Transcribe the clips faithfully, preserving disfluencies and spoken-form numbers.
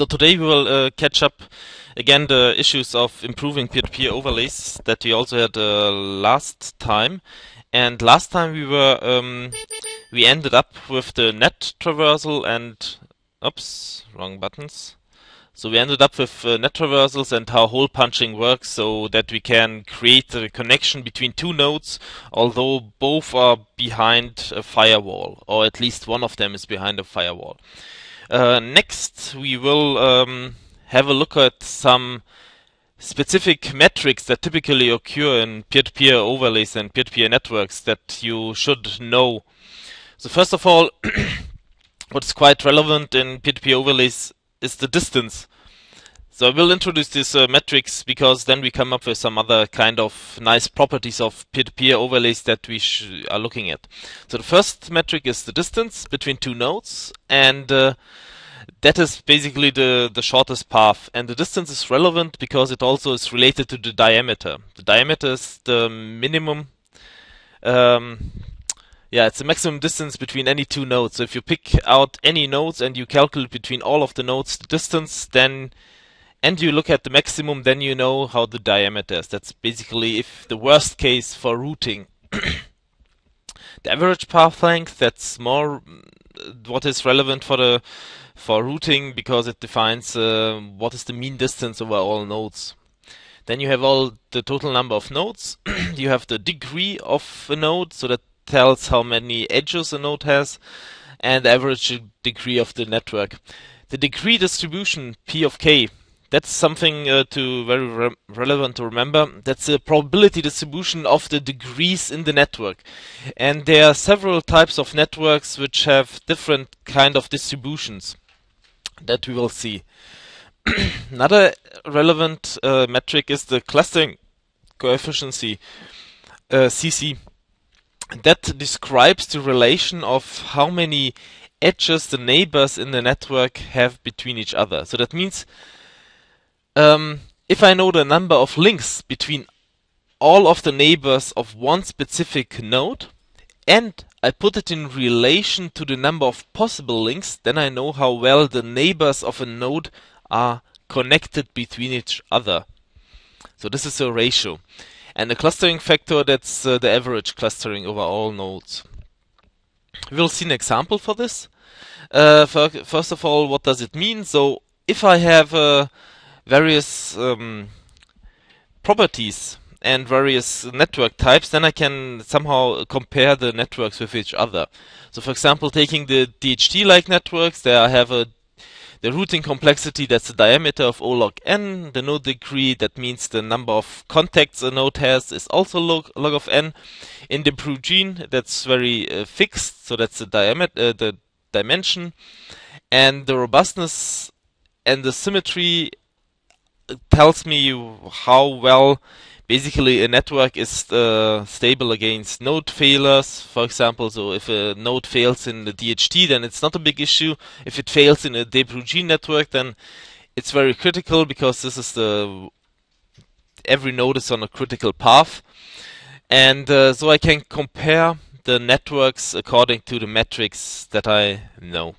So today we will uh, catch up again the issues of improving peer-to-peer overlays that we also had uh, last time. And last time we were um, we ended up with the net traversal and oops, wrong buttons. So we ended up with uh, net traversals and how hole punching works, so that we can create a connection between two nodes, although both are behind a firewall, or at least one of them is behind a firewall. Uh, next, we will um, have a look at some specific metrics that typically occur in peer-to-peer overlays and peer-to-peer networks that you should know. So first of all, what's quite relevant in peer-to-peer overlays is the distance. So I will introduce these uh, metrics because then we come up with some other kind of nice properties of peer-to-peer overlays that we sh are looking at. So the first metric is the distance between two nodes, and uh, that is basically the, the shortest path. And the distance is relevant because it also is related to the diameter. The diameter is the minimum, um, yeah, it's the maximum distance between any two nodes. So if you pick out any nodes and you calculate between all of the nodes the distance, then and you look at the maximum, then you know how the diameter is. That's basically if the worst case for routing. The average path length, that's more what is relevant for the for routing because it defines uh, what is the mean distance over all nodes. Then you have all the total number of nodes. You have the degree of a node, so that tells how many edges a node has, and the average degree of the network. The degree distribution P of k, that's something uh, to very re relevant to remember. That's the probability distribution of the degrees in the network. And there are several types of networks which have different kind of distributions that we will see. Another relevant uh, metric is the clustering coefficient, uh, C C. That describes the relation of how many edges the neighbors in the network have between each other. So that means Um, if I know the number of links between all of the neighbors of one specific node, and I put it in relation to the number of possible links, then I know how well the neighbors of a node are connected between each other. So this is a ratio. And the clustering factor, that's uh, the average clustering over all nodes. We'll see an example for this. Uh, for, first of all, what does it mean? So if I have a various um, properties and various network types, then I can somehow compare the networks with each other. So for example, taking the D H T-like networks, there I have a the routing complexity, that's the diameter of O log n. The node degree, that means the number of contacts a node has, is also log, log of n. In the Prugene, that's very uh, fixed, so that's the diameter, uh, the dimension. And the robustness and the symmetry tells me how well basically a network is uh, stable against node failures, for example. So if a node fails in the D H T, then it's not a big issue. If it fails in a De Bruijn network, then it's very critical because this is the every node is on a critical path. And uh, so I can compare the networks according to the metrics that I know.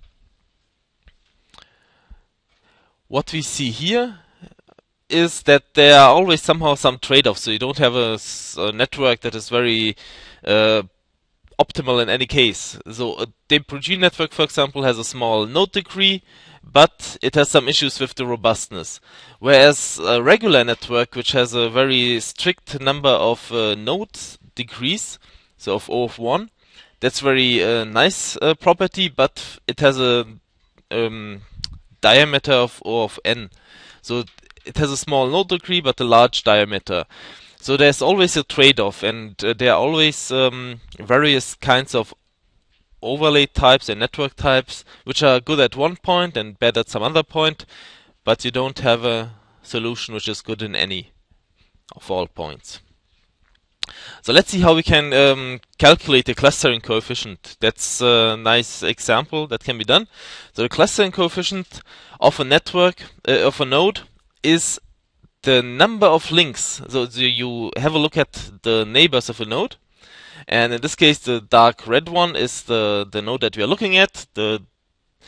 What we see here is that there are always somehow some trade-offs. So you don't have a, a network that is very uh, optimal in any case. So a De Bruijn network, for example, has a small node degree, but it has some issues with the robustness. Whereas a regular network, which has a very strict number of uh, node degrees, so of O of one, that's very uh, nice uh, property, but it has a um, diameter of O of n. So it has a small node degree but a large diameter. So there's always a trade-off, and uh, there are always um, various kinds of overlay types and network types which are good at one point and bad at some other point, but you don't have a solution which is good in any of all points. So let's see how we can um, calculate the clustering coefficient. That's a nice example that can be done. So the clustering coefficient of a network, uh, of a node, is the number of links. So, so you have a look at the neighbors of a node, and in this case the dark red one is the, the node that we are looking at. The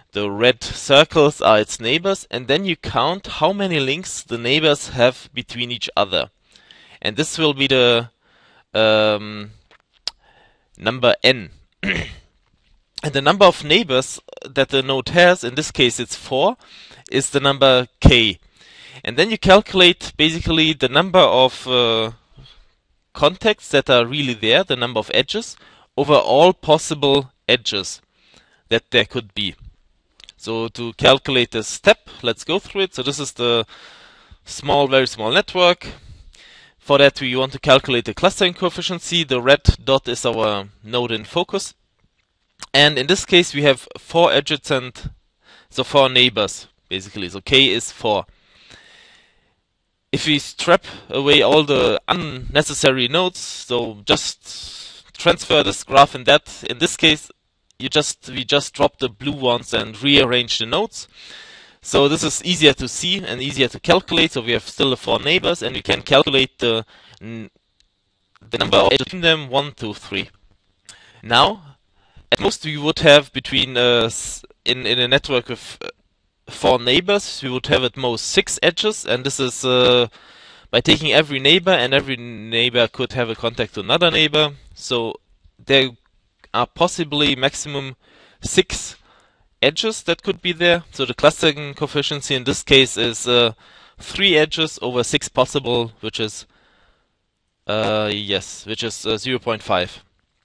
the red circles are its neighbors, and then you count how many links the neighbors have between each other. And this will be the um, number n. And the number of neighbors that the node has, in this case it's four, is the number k. And then you calculate basically the number of uh, contacts that are really there, the number of edges, over all possible edges that there could be. So to calculate this step, let's go through it. So this is the small, very small network. For that we want to calculate the clustering coefficient. The red dot is our node in focus. And in this case we have four edges and so four neighbors basically. So k is four. If we strip away all the unnecessary nodes, so just transfer this graph in that, in this case you just we just drop the blue ones and rearrange the nodes. So this is easier to see and easier to calculate. So we have still the four neighbors, and we can calculate the the number of edges between them, one, two, three. Now, at most we would have between uh, in in a network with uh, four neighbors, we would have at most six edges, and this is uh, by taking every neighbor, and every neighbor could have a contact to another neighbor. So there are possibly maximum six edges that could be there. So the clustering coefficient in this case is uh, three edges over six possible, which is uh, yes, which is uh, zero point five.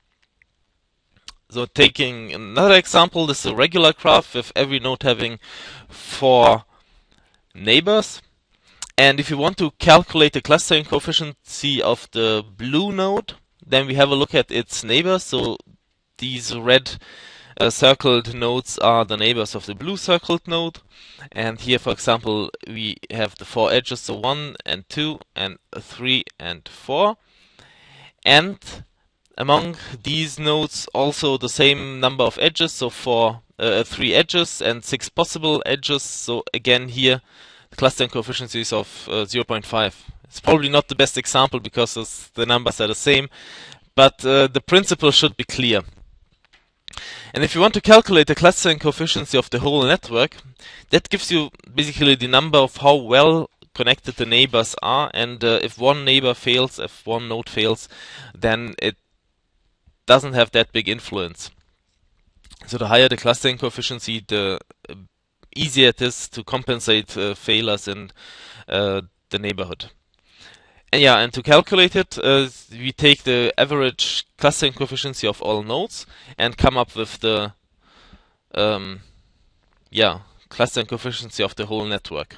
So taking another example, this is a regular graph with every node having four neighbors. And if you want to calculate the clustering coefficient of the blue node, then we have a look at its neighbors. So these red uh, circled nodes are the neighbors of the blue circled node. And here, for example, we have the four edges, so one and two and three and four. And among these nodes also the same number of edges, so four, uh, three edges and six possible edges. So again here the clustering coefficient is of uh, zero point five. It's probably not the best example because the numbers are the same, but uh, the principle should be clear. And if you want to calculate the clustering coefficient of the whole network, that gives you basically the number of how well connected the neighbors are, and uh, if one neighbor fails, if one node fails, then it doesn't have that big influence. So the higher the clustering coefficient, the uh, easier it is to compensate uh, failures in uh, the neighborhood. And yeah, and to calculate it, uh, we take the average clustering coefficient of all nodes and come up with the um, yeah clustering coefficient of the whole network.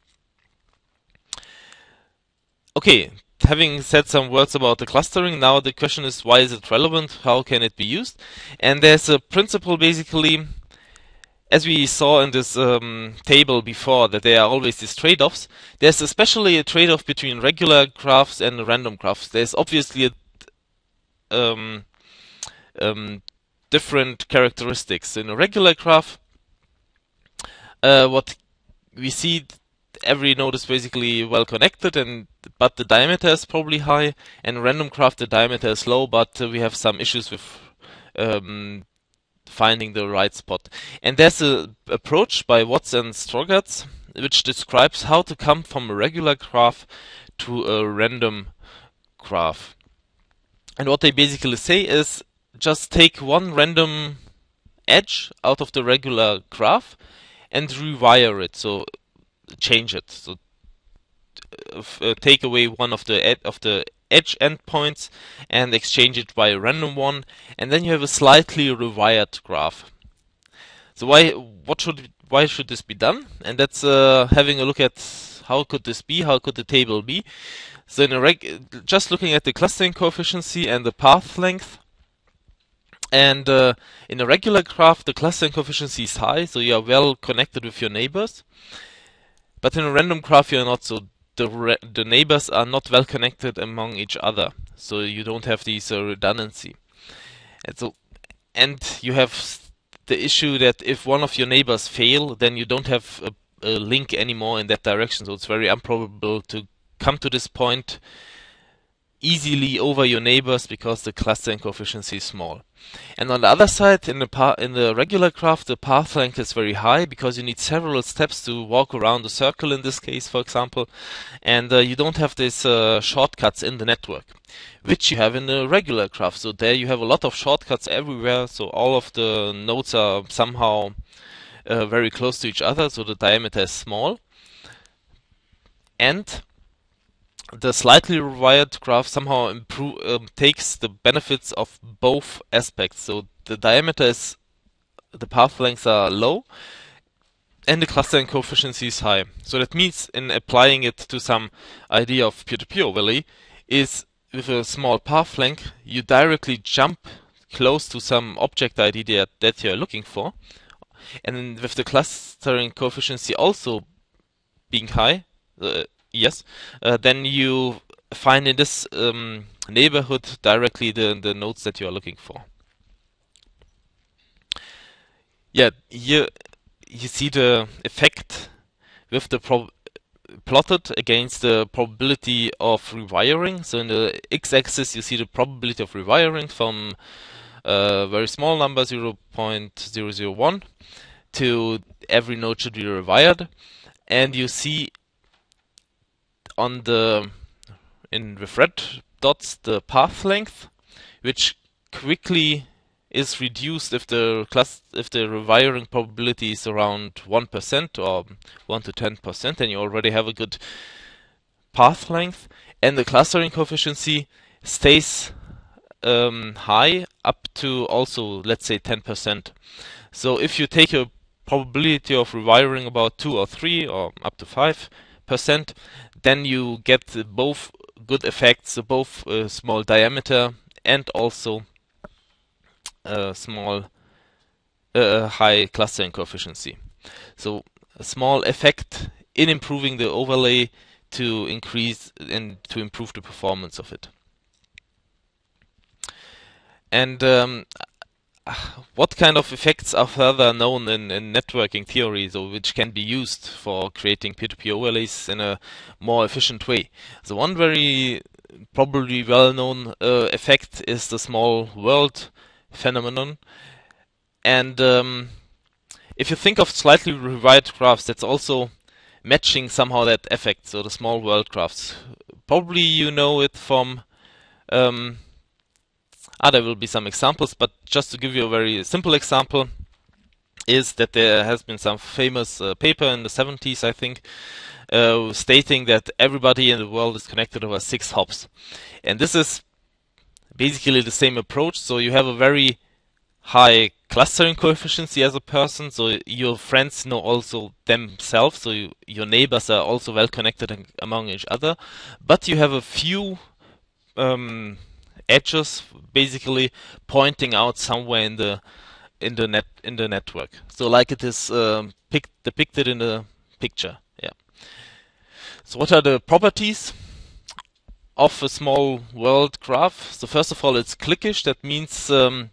Okay. Having said some words about the clustering, now the question is, why is it relevant? How can it be used? And there's a principle basically, as we saw in this um, table before, that there are always these trade-offs. There's especially a trade-off between regular graphs and random graphs. There's obviously a, um, um, different characteristics. In a regular graph, uh, what we see, every node is basically well connected, and but the diameter is probably high. And random graph, the diameter is low, but uh, we have some issues with um, finding the right spot. And there's an approach by Watts and Strogatz which describes how to come from a regular graph to a random graph. And what they basically say is, just take one random edge out of the regular graph and rewire it. So change it. So uh, take away one of the ed of the edge endpoints and exchange it by a random one, and then you have a slightly rewired graph. So why what should why should this be done? And that's uh, having a look at how could this be, how could the table be. So in a reg just looking at the clustering coefficient and the path length. And uh, in a regular graph, the clustering coefficient is high, so you are well connected with your neighbors. But in a random graph, you are not. So the re the neighbors are not well connected among each other, so you don't have this uh, redundancy. And so, and you have the issue that if one of your neighbors fail, then you don't have a, a link anymore in that direction. So it's very improbable to come to this point easily over your neighbors because the clustering coefficient is small. And on the other side, in the pa in the regular graph, the path length is very high because you need several steps to walk around the circle in this case, for example, and uh, you don't have these uh, shortcuts in the network, which you have in the regular graph. So there you have a lot of shortcuts everywhere, so all of the nodes are somehow uh, very close to each other, so the diameter is small. And the slightly rewired graph somehow improve, um, takes the benefits of both aspects. So the diameter is, the path lengths are low, and the clustering coefficient is high. So that means, in applying it to some idea of peer-to-peer overlay, is with a small path length, you directly jump close to some object I D that, that you're looking for. And with the clustering coefficient also being high, uh, yes, uh, then you find in this um, neighborhood directly the, the nodes that you are looking for. Yeah, here you see the effect with the prob plotted against the probability of rewiring. So in the x-axis you see the probability of rewiring from a very small number, zero point zero zero one, to every node should be rewired, and you see on the in with red dots the path length, which quickly is reduced if the class if the rewiring probability is around one percent or one to ten percent, then you already have a good path length, and the clustering coefficient stays um, high up to also, let's say, ten percent. So if you take a probability of rewiring about two or three or up to five percent, then you get both good effects, both uh, small diameter and also a small uh, high clustering coefficient. So a small effect in improving the overlay to increase and to improve the performance of it. And um, what kind of effects are further known in, in networking theory, so which can be used for creating peer-to-peer overlays in a more efficient way? So one very probably well-known uh, effect is the small world phenomenon. And um, if you think of slightly rewired graphs, that's also matching somehow that effect, so the small world graphs. Probably you know it from um, Ah, there will be some examples, but just to give you a very simple example, is that there has been some famous uh, paper in the seventies, I think, uh, stating that everybody in the world is connected over six hops. And this is basically the same approach, so you have a very high clustering coefficient as a person, so your friends know also themselves, so you, your neighbors are also well connected among each other, but you have a few um, edges basically pointing out somewhere in the in the net in the network. So like it is um, pic depicted in the picture. Yeah. So what are the properties of a small world graph? So first of all, it's clickish. That means um,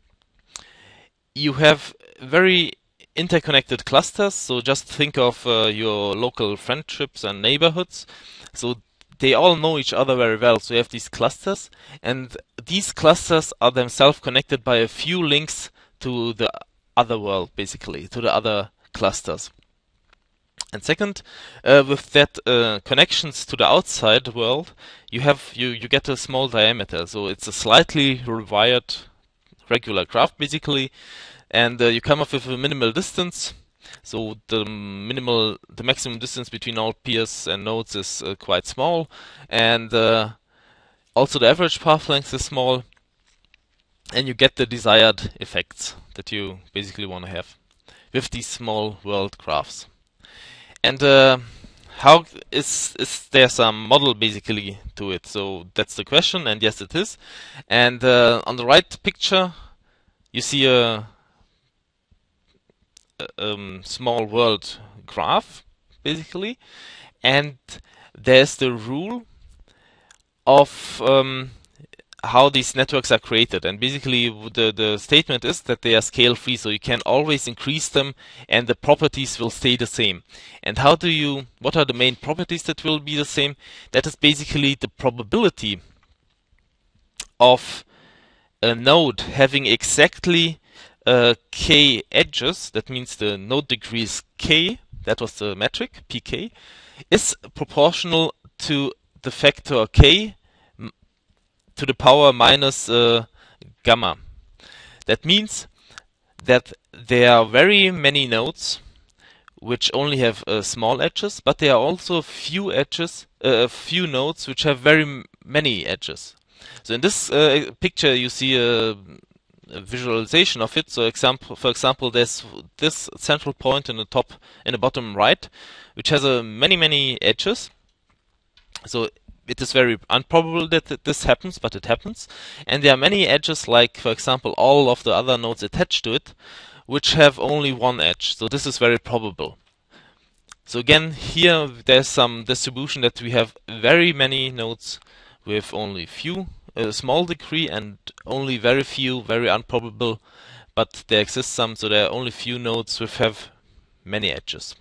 you have very interconnected clusters. So just think of uh, your local friendships and neighborhoods. So they all know each other very well, so you have these clusters, and these clusters are themselves connected by a few links to the other world, basically, to the other clusters. And second, uh, with that uh, connections to the outside world, you have you you get a small diameter, so it's a slightly rewired regular graph, basically, and uh, you come up with a minimal distance. So the minimal, the maximum distance between all peers and nodes is uh, quite small, and uh, also the average path length is small, and you get the desired effects that you basically want to have with these small world graphs. And uh, how is is there some model basically to it? So that's the question, and yes, it is. And uh, on the right picture, you see a Um, small world graph, basically, and there's the rule of um, how these networks are created, and basically the the statement is that they are scale free, so you can always increase them and the properties will stay the same. And how do you what are the main properties that will be the same? That is basically the probability of a node having exactly uh, k edges, that means the node degree is k, that was the metric, pk, is proportional to the factor k to the power minus uh, gamma. That means that there are very many nodes which only have uh, small edges, but there are also few edges, uh, few nodes which have very m many edges. So in this uh, picture you see a, a visualization of it. So example, for example, there's this central point in the top, in the bottom right, which has uh, many many edges. So it is very improbable that this happens, but it happens. And there are many edges, like for example all of the other nodes attached to it, which have only one edge. So this is very probable. So again, here there's some distribution that we have very many nodes with only few, a small degree, and only very few, very improbable, but there exists some, so there are only few nodes which have many edges.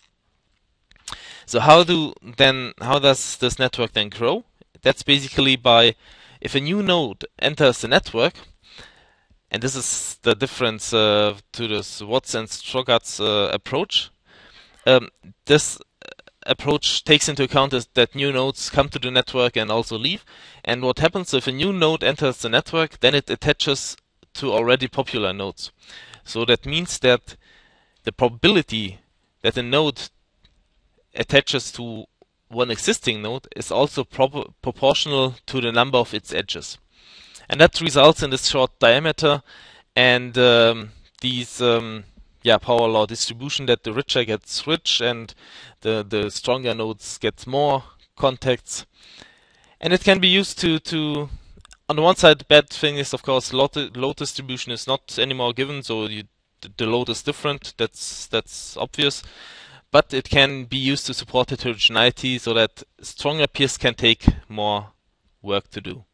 So how do then how does this network then grow? That's basically by, if a new node enters the network, and this is the difference uh, to this Watts and Strogatz uh, approach. Um, this approach takes into account is that new nodes come to the network and also leave. And what happens if a new node enters the network, then it attaches to already popular nodes. So that means that the probability that a node attaches to one existing node is also pro proportional to the number of its edges. And that results in this short diameter and um, these um, yeah, power law distribution, that the richer gets rich and the, the stronger nodes get more contacts. And it can be used to, to on the one side, the bad thing is, of course, load, load distribution is not anymore given, so you, the load is different, that's, that's obvious. But it can be used to support heterogeneity so that stronger peers can take more work to do.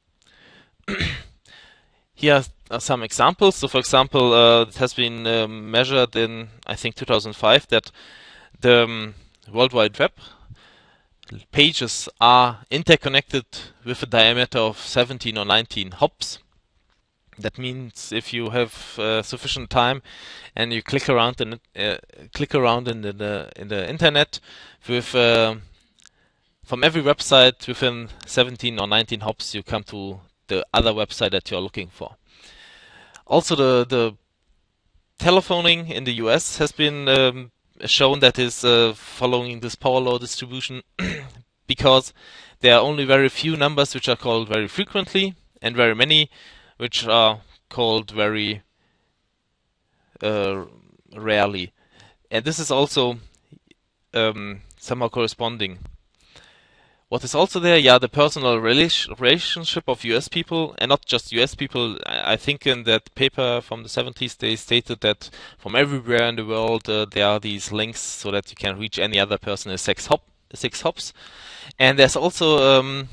Here are some examples. So for example, uh, it has been uh, measured in, I think, two thousand five that the um, World Wide Web pages are interconnected with a diameter of seventeen or nineteen hops. That means if you have uh, sufficient time and you click around in uh, click around in the, the in the internet with uh, from every website within seventeen or nineteen hops, you come to the other website that you're looking for. Also, the the telephoning in the U S has been um, shown that is uh, following this power law distribution because there are only very few numbers which are called very frequently and very many which are called very uh, rarely. And this is also um, somehow corresponding. What is also there, yeah, the personal relation, relationship of U S people, and not just U S people. I, I think in that paper from the seventies they stated that from everywhere in the world uh, there are these links so that you can reach any other person in six, hop, six hops. And there's also um,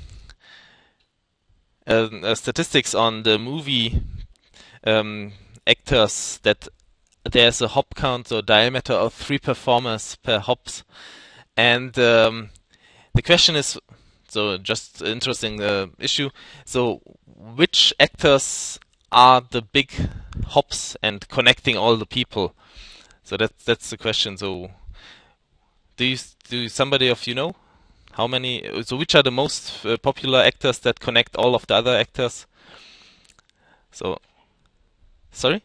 uh, uh, statistics on the movie um, actors that there's a hop count or diameter of three performers per hops. And um, the question is, so just interesting uh, issue, so which actors are the big hops and connecting all the people? So that, that's the question. So do you, do somebody of you know how many, so which are the most uh, popular actors that connect all of the other actors? So, sorry?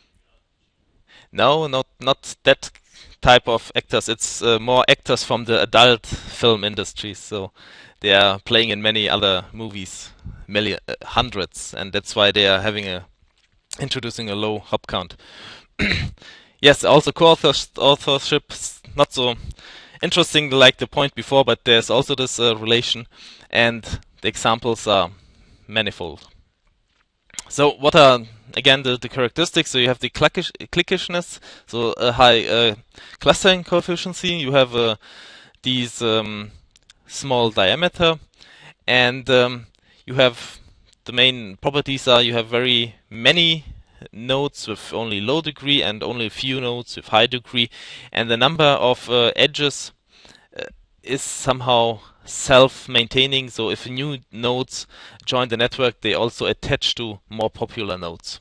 No, not, not that type of actors. It's uh, more actors from the adult film industry. So they are playing in many other movies, million, uh, hundreds, and that's why they are having a introducing a low hop count. Yes, also co-authorship, not so interesting like the point before, but there's also this uh, relation, and the examples are manifold. So what are again the, the characteristics? So you have the clickish, clickishness, so a high uh, clustering coefficient. You have uh, these um, small diameter, and um, you have the main properties are you have very many nodes with only low degree and only a few nodes with high degree, and the number of uh, edges uh, is somehow self-maintaining, so if new nodes join the network, they also attach to more popular nodes.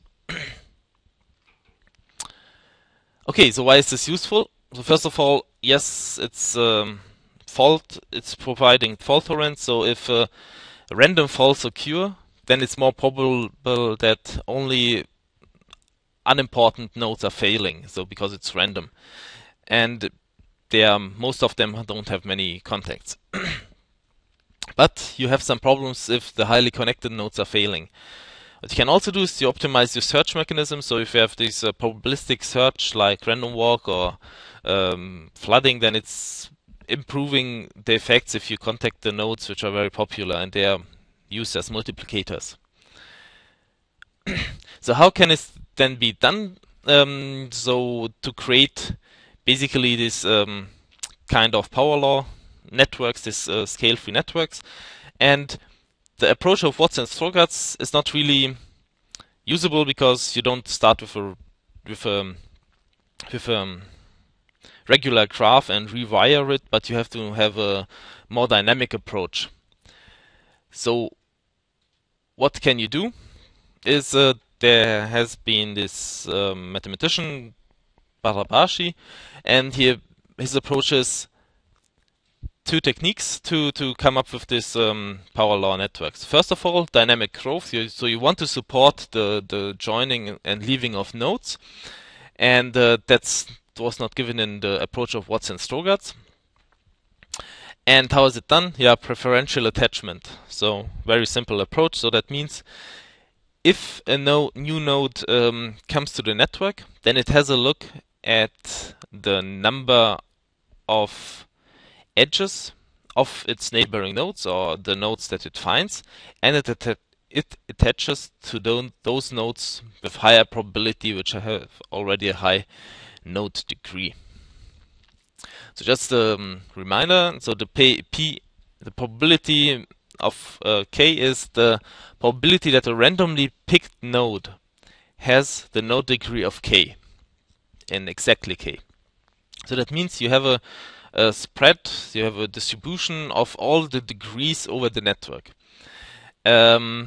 Okay, so why is this useful? So first of all, yes, it's um, fault, it's providing fault tolerance, so if uh, random faults occur, then it's more probable that only unimportant nodes are failing, so because it's random. And they are, most of them don't have many contacts. But you have some problems if the highly connected nodes are failing. What you can also do is you optimize your search mechanism. So if you have this uh, probabilistic search like random walk or um, flooding, then it's improving the effects if you contact the nodes which are very popular and they are used as multiplicators. So how can it then be done? Um, so to create basically this um, kind of power law networks, this uh, scale-free networks, and the approach of Watts and Strogatz is not really usable because you don't start with a with a with a regular graph and rewire it, but you have to have a more dynamic approach. So what can you do? Is uh, there has been this um, mathematician Barabashi, and he his approach is two techniques to to come up with this um, power law networks. First of all, dynamic growth. You, so you want to support the the joining and leaving of nodes, and uh, that's was not given in the approach of Watts and Strogatz. And how is it done? Yeah, preferential attachment. So very simple approach. So that means if a no, new node um, comes to the network, then it has a look at the number of edges of its neighboring nodes or the nodes that it finds, and it, att it attaches to those nodes with higher probability, which have already a high node degree. So just a um, reminder, so the P, P the probability of uh, k is the probability that a randomly picked node has the node degree of k in exactly k. So that means you have a, a spread, you have a distribution of all the degrees over the network. Um,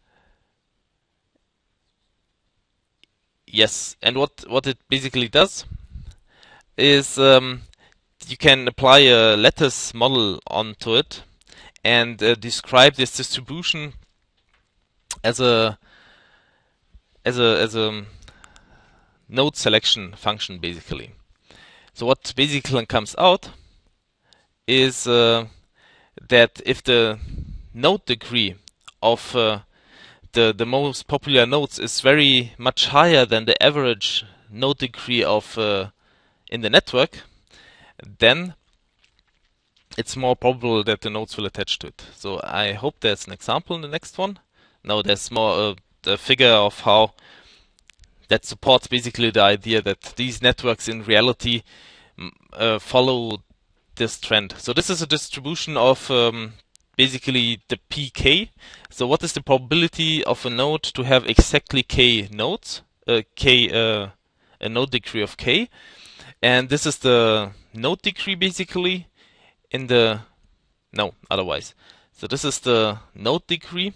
yes, and what, what it basically does is um, you can apply a lattice model onto it and uh, describe this distribution as a as a as a node selection function, basically. So what basically comes out is uh, that if the node degree of uh, the the most popular nodes is very much higher than the average node degree of uh, in the network, then it's more probable that the nodes will attach to it. So I hope there's an example in the next one. Now there's more uh, a figure of how that supports basically the idea that these networks in reality uh, follow this trend. So this is a distribution of um, basically the P K. So what is the probability of a node to have exactly k nodes, uh, k uh, a node degree of k, and this is the node degree basically in the no otherwise. So this is the node degree,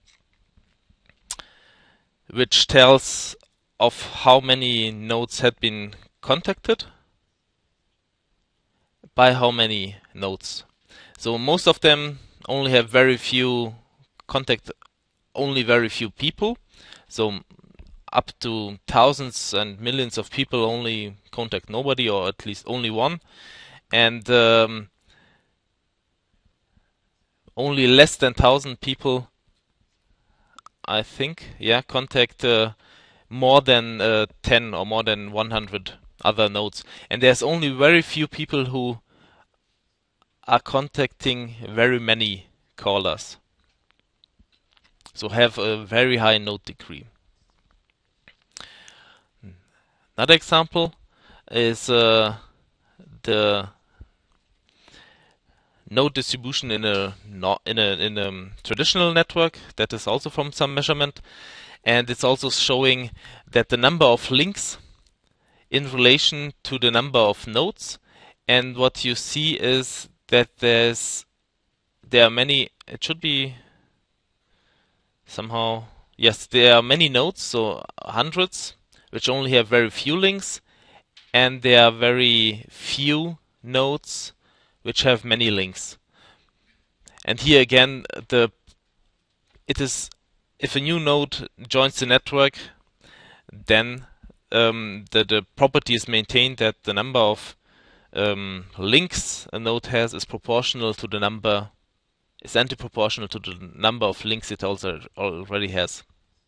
which tells of how many nodes had been contacted by how many nodes. So most of them only have very few contact, only very few people. So up to thousands and millions of people only contact nobody, or at least only one. And um, only less than one thousand people, I think, yeah, contact uh, more than uh, ten or more than one hundred other nodes. And there's only very few people who are contacting very many callers, so have a very high node degree. Another example is uh, the node distribution in a in a in a traditional network that is also from some measurement, and it's also showing that the number of links in relation to the number of nodes, and what you see is that there's there are many, it should be somehow, yes, there are many nodes, so hundreds, which only have very few links, and there are very few nodes which have many links. And here again, the it is if a new node joins the network, then um, the the property is maintained that the number of um, links a node has is proportional to the number is anti-proportional to the number of links it also already has.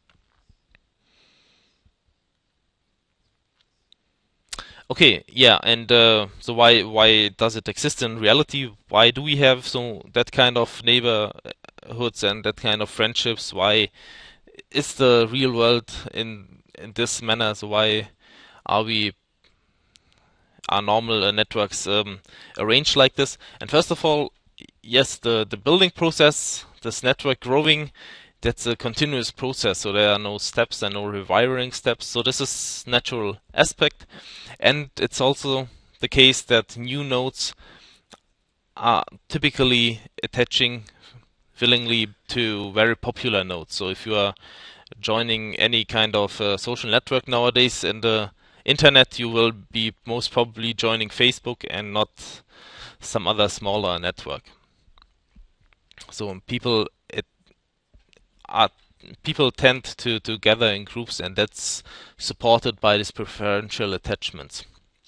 Okay, yeah, and uh, so why why does it exist in reality? Why do we have so that kind of neighborhoods and that kind of friendships? Why is the real world in in this manner? So why are we are normal uh, networks um, arranged like this? And first of all, yes, the the building process, this network growing, that's a continuous process. So there are no steps and no rewiring steps. So this is natural aspect. And it's also the case that new nodes are typically attaching willingly to very popular nodes. So if you are joining any kind of uh, social network nowadays in the internet, you will be most probably joining Facebook and not some other smaller network. So people it are people tend to, to gather in groups, and that's supported by these preferential attachments.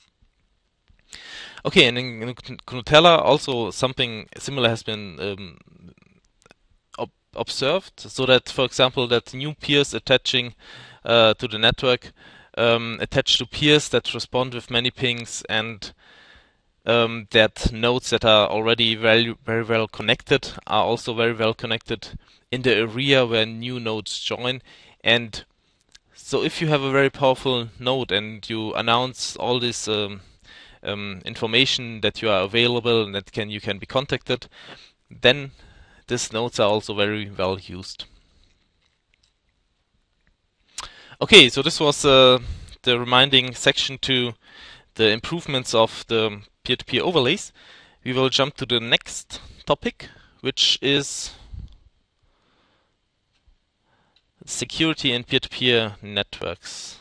Okay, and in, in Gnutella also something similar has been um, ob observed, so that, for example, that new peers attaching uh, to the network um, attach to peers that respond with many pings, and um, that nodes that are already very, very well connected are also very well connected in the area where new nodes join. And so if you have a very powerful node and you announce all this um, um, information that you are available and that can you can be contacted, then these nodes are also very well used. Okay, so this was uh, the reminding section to the improvements of the peer-to-peer overlays. We will jump to the next topic, which is security in peer-to-peer networks.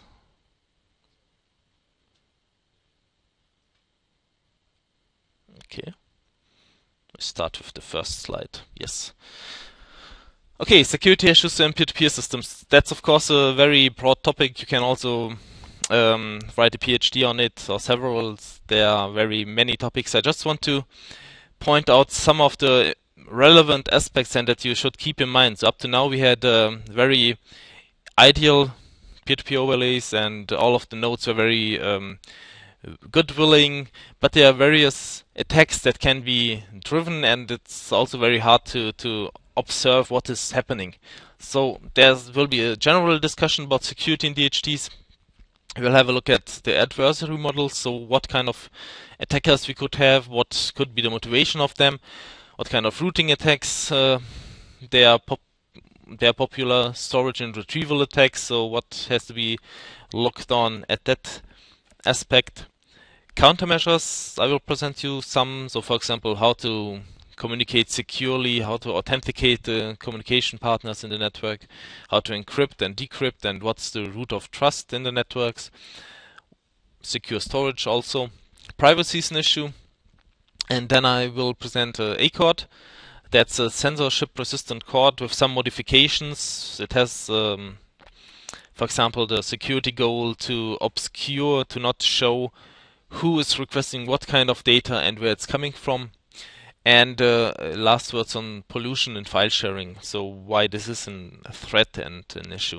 Okay, let's start with the first slide. Yes. Okay, security issues in peer-to-peer systems. That's of course a very broad topic. You can also um, write a PhD on it, or several. There are very many topics. I just want to point out some of the relevant aspects and that you should keep in mind. So up to now we had uh, very ideal peer-to-peer overlays, and all of the nodes were very um, good-willing, but there are various attacks that can be driven, and it's also very hard to, to observe what is happening. So there will be a general discussion about security in D H Ts. We'll have a look at the adversary models, so what kind of attackers we could have, what could be the motivation of them, what kind of routing attacks uh, they are pop they are popular, storage and retrieval attacks, so what has to be looked on at that aspect. Countermeasures, I will present you some, so for example how to communicate securely, how to authenticate the communication partners in the network, how to encrypt and decrypt, and what's the root of trust in the networks. Secure storage also. Privacy is an issue. And then I will present uh, A CORD. That's a censorship resistant CORD with some modifications. It has, um, for example, the security goal to obscure, to not show who is requesting what kind of data and where it's coming from. And uh, last words on pollution and file sharing, so why this is an, a threat and an issue.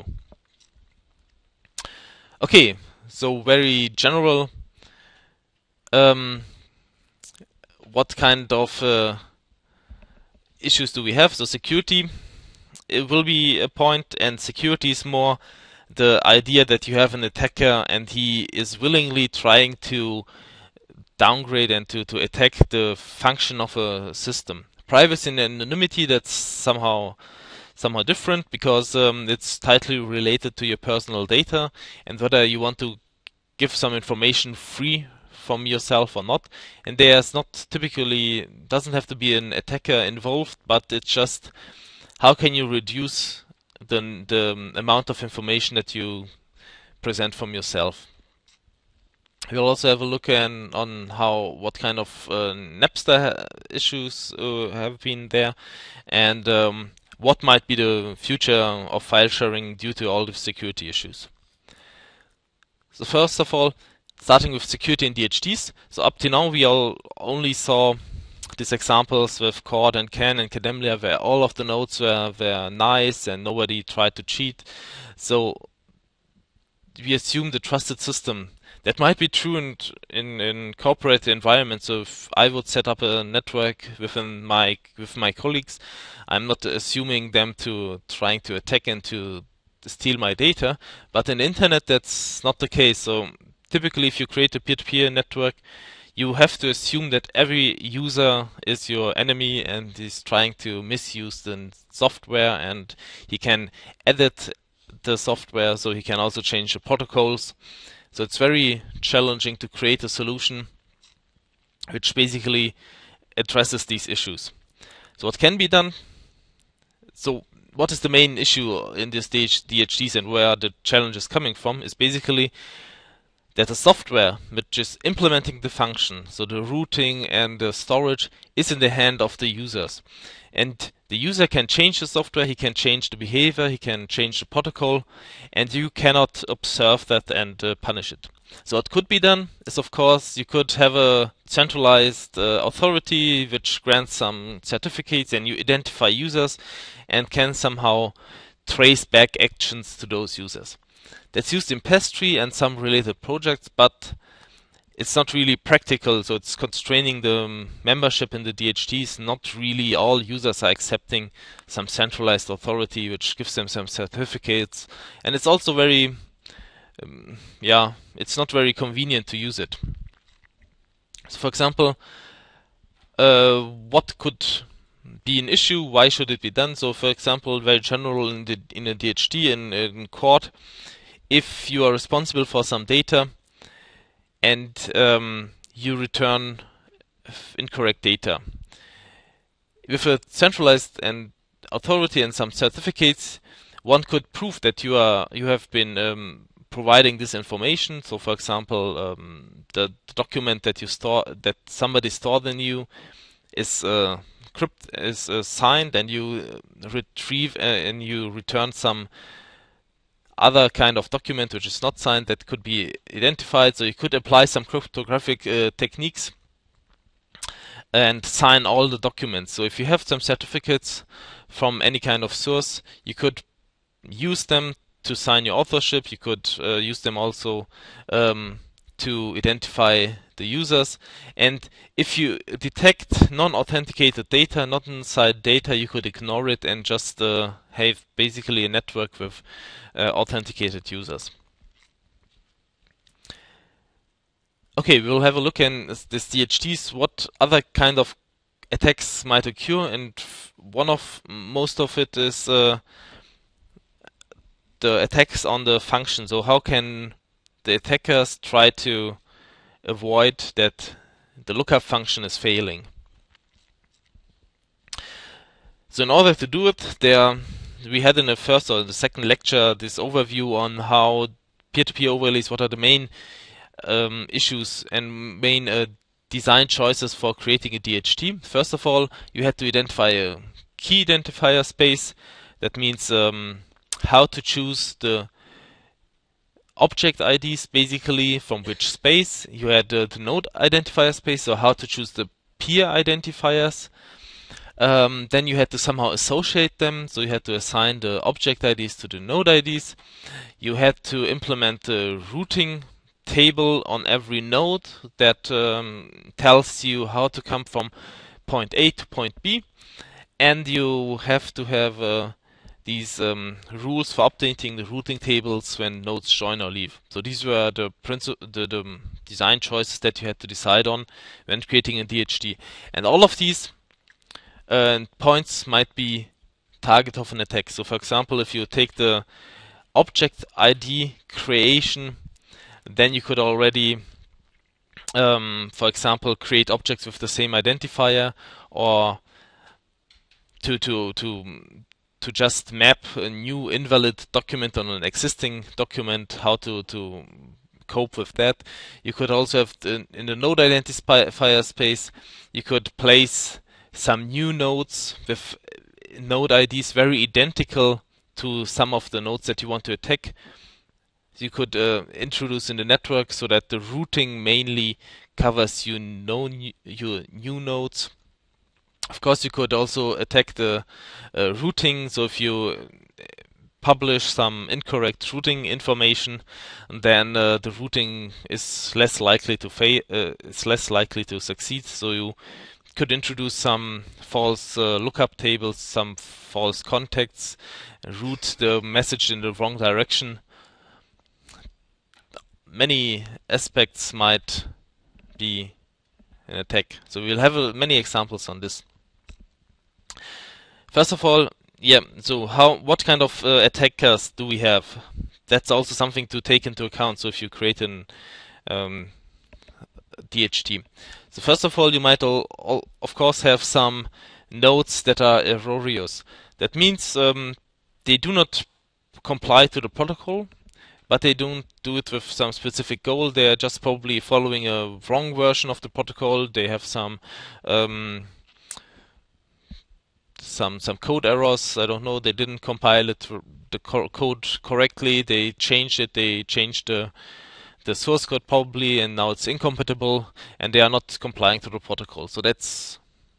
Okay, so very general. Um, what kind of uh, issues do we have? So security, it will be a point, and security is more the idea that you have an attacker and he is willingly trying to downgrade and to, to attack the function of a system. Privacy and anonymity, that's somehow somehow different, because um, it's tightly related to your personal data and whether you want to give some information free from yourself or not. And there's not typically, doesn't have to be an attacker involved, but it's just how can you reduce the, the amount of information that you present from yourself. We'll also have a look in, on how what kind of uh, Napster issues uh, have been there, and um, what might be the future of file sharing due to all the security issues. So first of all, starting with security in D H Ds. So up to now we all only saw these examples with Cord and Can and Kademlia where all of the nodes were, were nice and nobody tried to cheat. So we assume the trusted system. That might be true in, in, in corporate environments. So if I would set up a network within my with my colleagues, I'm not assuming them to trying to attack and to steal my data. But in the internet, that's not the case. So typically, if you create a peer-to-peer network, you have to assume that every user is your enemy and is trying to misuse the software, and he can edit the software, so he can also change the protocols. So it's very challenging to create a solution which basically addresses these issues. So what can be done? So what is the main issue in this D H Ds and where the challenge is coming from is basically that the software which is implementing the function, so the routing and the storage, is in the hand of the users. And the user can change the software, he can change the behavior, he can change the protocol, and you cannot observe that and uh, punish it. So what could be done is, of course, you could have a centralized uh, authority which grants some certificates, and you identify users and can somehow trace back actions to those users. That's used in Pastry and some related projects, but it's not really practical, so it's constraining the um, membership in the D H Ds. Not really all users are accepting some centralized authority which gives them some certificates, and it's also very, um, yeah, it's not very convenient to use it. So for example, uh, what could be an issue? Why should it be done? So for example, very general in the in a D H D in, in Cord, if you are responsible for some data and um, you return incorrect data, with a centralized and authority and some certificates, one could prove that you are you have been um, providing this information. So, for example, um, the, the document that you store that somebody stored in you is uh, crypt is uh, signed, and you retrieve uh, and you return some other kind of document which is not signed that could be identified. So you could apply some cryptographic uh, techniques and sign all the documents. So if you have some certificates from any kind of source, you could use them to sign your authorship. You could uh, use them also um, to identify the users. And if you detect non-authenticated data, not inside data, you could ignore it and just uh, have basically a network with uh, authenticated users. Okay, we'll have a look in this D H Ds, what other kind of attacks might occur, and one of most of it is uh, the attacks on the function. So how can the attackers try to avoid that the lookup function is failing? So in order to do it, there we had in the first or the second lecture this overview on how peer-to-peer overlays, what are the main um, issues and main uh, design choices for creating a D H D. First of all, you had to identify a key identifier space. That means um, how to choose the object I Ds, basically from which space. You had uh, the node identifier space, so how to choose the peer identifiers. Um, then you had to somehow associate them, so you had to assign the object I Ds to the node I Ds. You had to implement the routing table on every node that um, tells you how to come from point A to point B, and you have to have uh, these um, rules for updating the routing tables when nodes join or leave. So these were the, the, the design choices that you had to decide on when creating a D H D, and all of these uh, points might be target of an attack. So for example, if you take the object I D creation, then you could already um, for example, create objects with the same identifier, or to to to to just map a new invalid document on an existing document, how to to cope with that. You could also have the, in the node identifier space, you could place some new nodes with node I Ds very identical to some of the nodes that you want to attack. You could uh, introduce in the network so that the routing mainly covers your, known, your new nodes. Of course, you could also attack the uh, routing. So if you publish some incorrect routing information, then uh, the routing is less likely to fa uh, is less likely to succeed. So you could introduce some false uh, lookup tables, some false contacts, route the message in the wrong direction. Many aspects might be an attack. So we'll have uh, many examples on this. First of all, yeah, so how, what kind of uh, attackers do we have? That's also something to take into account. So if you create an um, D H T. So first of all, you might all, all, of course have some nodes that are erroneous. That means um, they do not comply to the protocol, but they don't do it with some specific goal. They are just probably following a wrong version of the protocol. They have some um, some some code errors. I don't know. They didn't compile it the co code correctly. They changed it. They changed the the source code probably, and now it's incompatible, and they are not complying to the protocol. So that's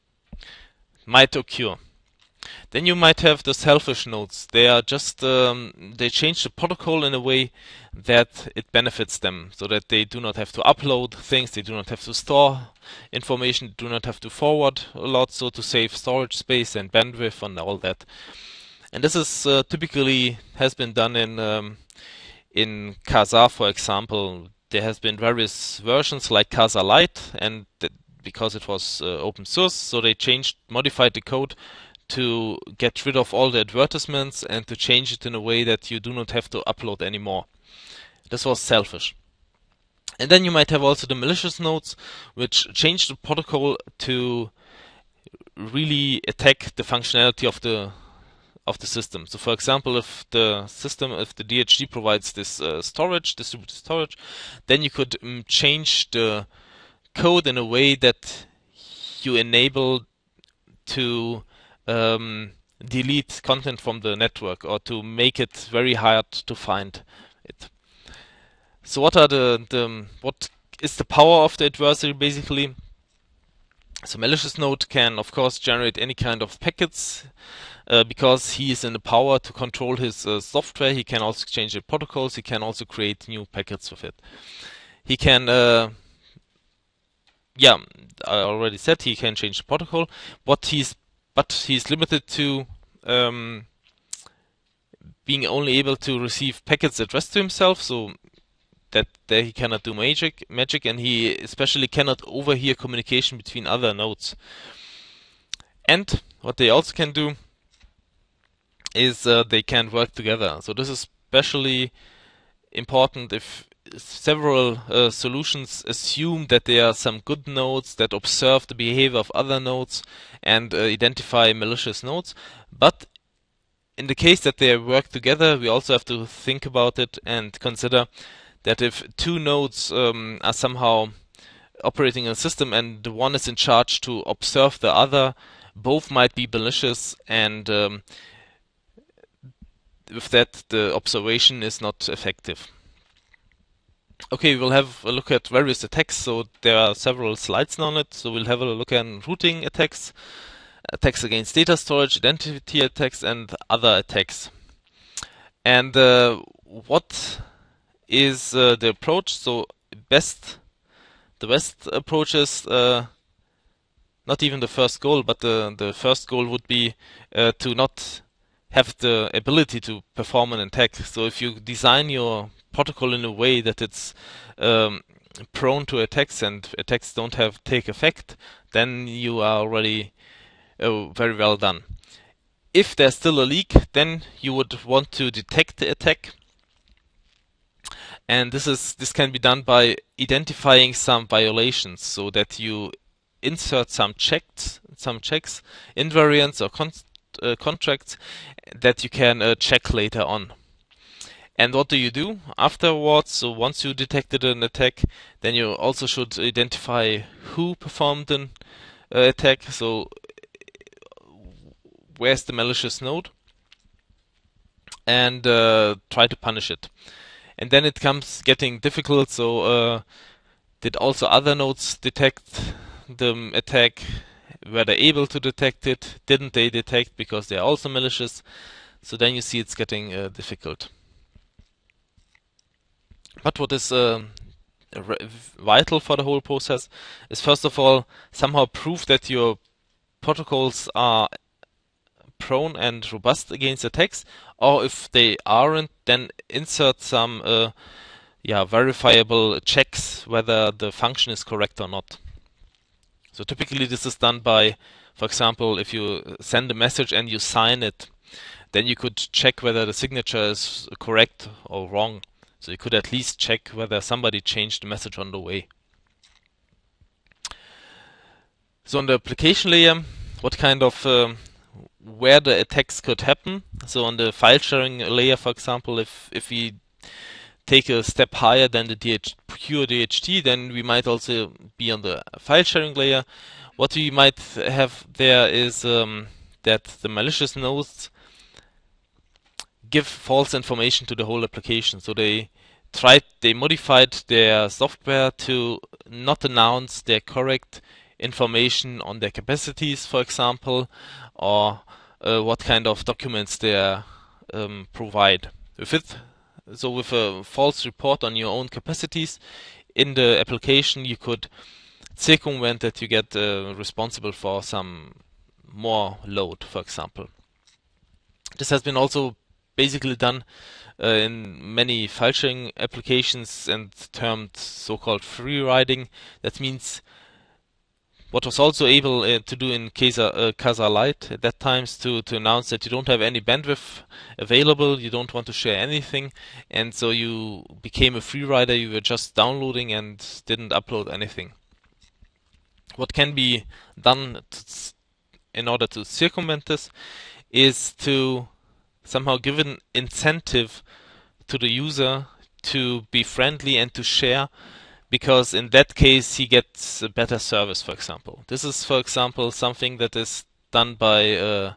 might occur. Then you might have the selfish nodes. They are just um, they change the protocol in a way that it benefits them, so that they do not have to upload things, they do not have to store information, do not have to forward a lot, so to save storage space and bandwidth and all that. And this is uh, typically has been done in um, in Casa, for example. There has been various versions like Casa Lite, and th because it was uh, open source, so they changed, modified the code to get rid of all the advertisements and to change it in a way that you do not have to upload anymore. This was selfish. And then you might have also the malicious nodes, which change the protocol to really attack the functionality of the of the system. So for example, if the system, if the D H T provides this uh, storage, distributed storage, then you could um, change the code in a way that you enable to um, delete content from the network, or to make it very hard to find it. So what are the, the what is the power of the adversary basically? So malicious node can of course generate any kind of packets uh, because he is in the power to control his uh, software. He can also change the protocols. He can also create new packets with it. He can uh, yeah, I already said he can change the protocol, but he's but he's limited to um, being only able to receive packets addressed to himself, so that there he cannot do magic, magic, and he especially cannot overhear communication between other nodes. And what they also can do is uh, they can work together. So this is especially important if several uh, solutions assume that there are some good nodes that observe the behavior of other nodes and uh, identify malicious nodes. But in the case that they work together, we also have to think about it and consider that if two nodes um, are somehow operating in a system and the one is in charge to observe the other, both might be malicious, and um, with that the observation is not effective. Okay, we'll have a look at various attacks. So there are several slides on it. So we'll have a look at routing attacks, attacks against data storage, identity attacks, and other attacks. And uh, what is uh, the approach? So best, the best approach is uh, not even the first goal, but the the first goal would be uh, to not have the ability to perform an attack. So if you design your protocol in a way that it's um, prone to attacks and attacks don't have take effect, then you are already uh, very well done. If there's still a leak, then you would want to detect the attack And this is this can be done by identifying some violations, so that you insert some checks, some checks, invariants or con uh, contracts that you can uh, check later on. And what do you do afterwards? So once you detected an attack, then you also should identify who performed an uh, attack. So where's the malicious node, and uh, try to punish it. And then it comes getting difficult. So uh, did also other nodes detect the attack? Were they able to detect it? Didn't they detect because they are also malicious? So then you see it's getting uh, difficult. But what is uh, vital for the whole process is, first of all, somehow prove that your protocols are prone and robust against attacks, or if they aren't, then insert some uh, yeah, verifiable checks whether the function is correct or not. So typically this is done by, for example, if you send a message and you sign it, then you could check whether the signature is correct or wrong. So you could at least check whether somebody changed the message on the way. So on the application layer, what kind of um, where the attacks could happen. So on the file sharing layer, for example, if if we take a step higher than the D H, pure D H T, then we might also be on the file sharing layer. What we might have there is um, that the malicious nodes give false information to the whole application. So they tried, they modified their software to not announce their correct information on their capacities, for example, or uh, what kind of documents they um, provide. With it, so with a false report on your own capacities in the application, you could circumvent that you get uh, responsible for some more load, for example. This has been also basically done uh, in many file sharing applications and termed so-called free riding. That means what was also able uh, to do in Casa, uh, Casa Lite at that times to, to announce that you don't have any bandwidth available, you don't want to share anything, and so you became a free rider, you were just downloading and didn't upload anything. What can be done to, in order to circumvent this is to somehow give an incentive to the user to be friendly and to share, because in that case he gets a better service, for example. This is, for example, something that is done by uh,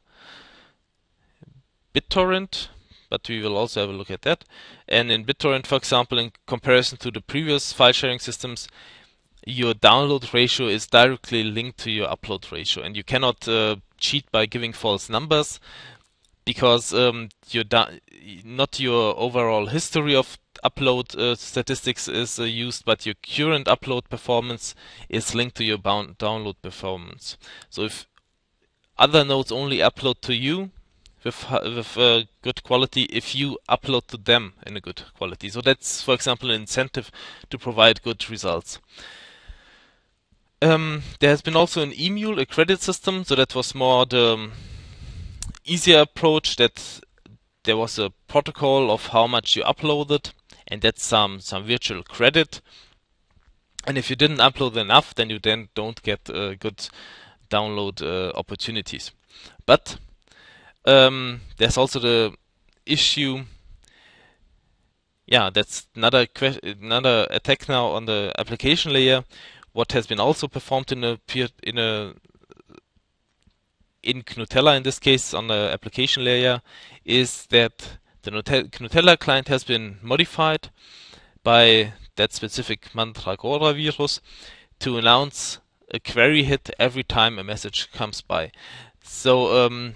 BitTorrent, but we will also have a look at that. And in BitTorrent, for example, in comparison to the previous file sharing systems, your download ratio is directly linked to your upload ratio, and you cannot uh, cheat by giving false numbers, because um, your not your overall history of upload uh, statistics is uh, used, but your current upload performance is linked to your bound download performance. So if other nodes only upload to you with with uh, good quality, if you upload to them in a good quality. So that's, for example, an incentive to provide good results. Um, there has been also an emule, a credit system, so that was more the um, easier approach, that there was a protocol of how much you uploaded, and that's some some virtual credit. And if you didn't upload enough, then you then don't get uh, good download uh, opportunities. But um, there's also the issue. Yeah, that's another another attack now on the application layer. What has been also performed in a peer in a in Gnutella, in this case on the application layer, is that the Gnutella client has been modified by that specific Mandragora virus to announce a query hit every time a message comes by. So um,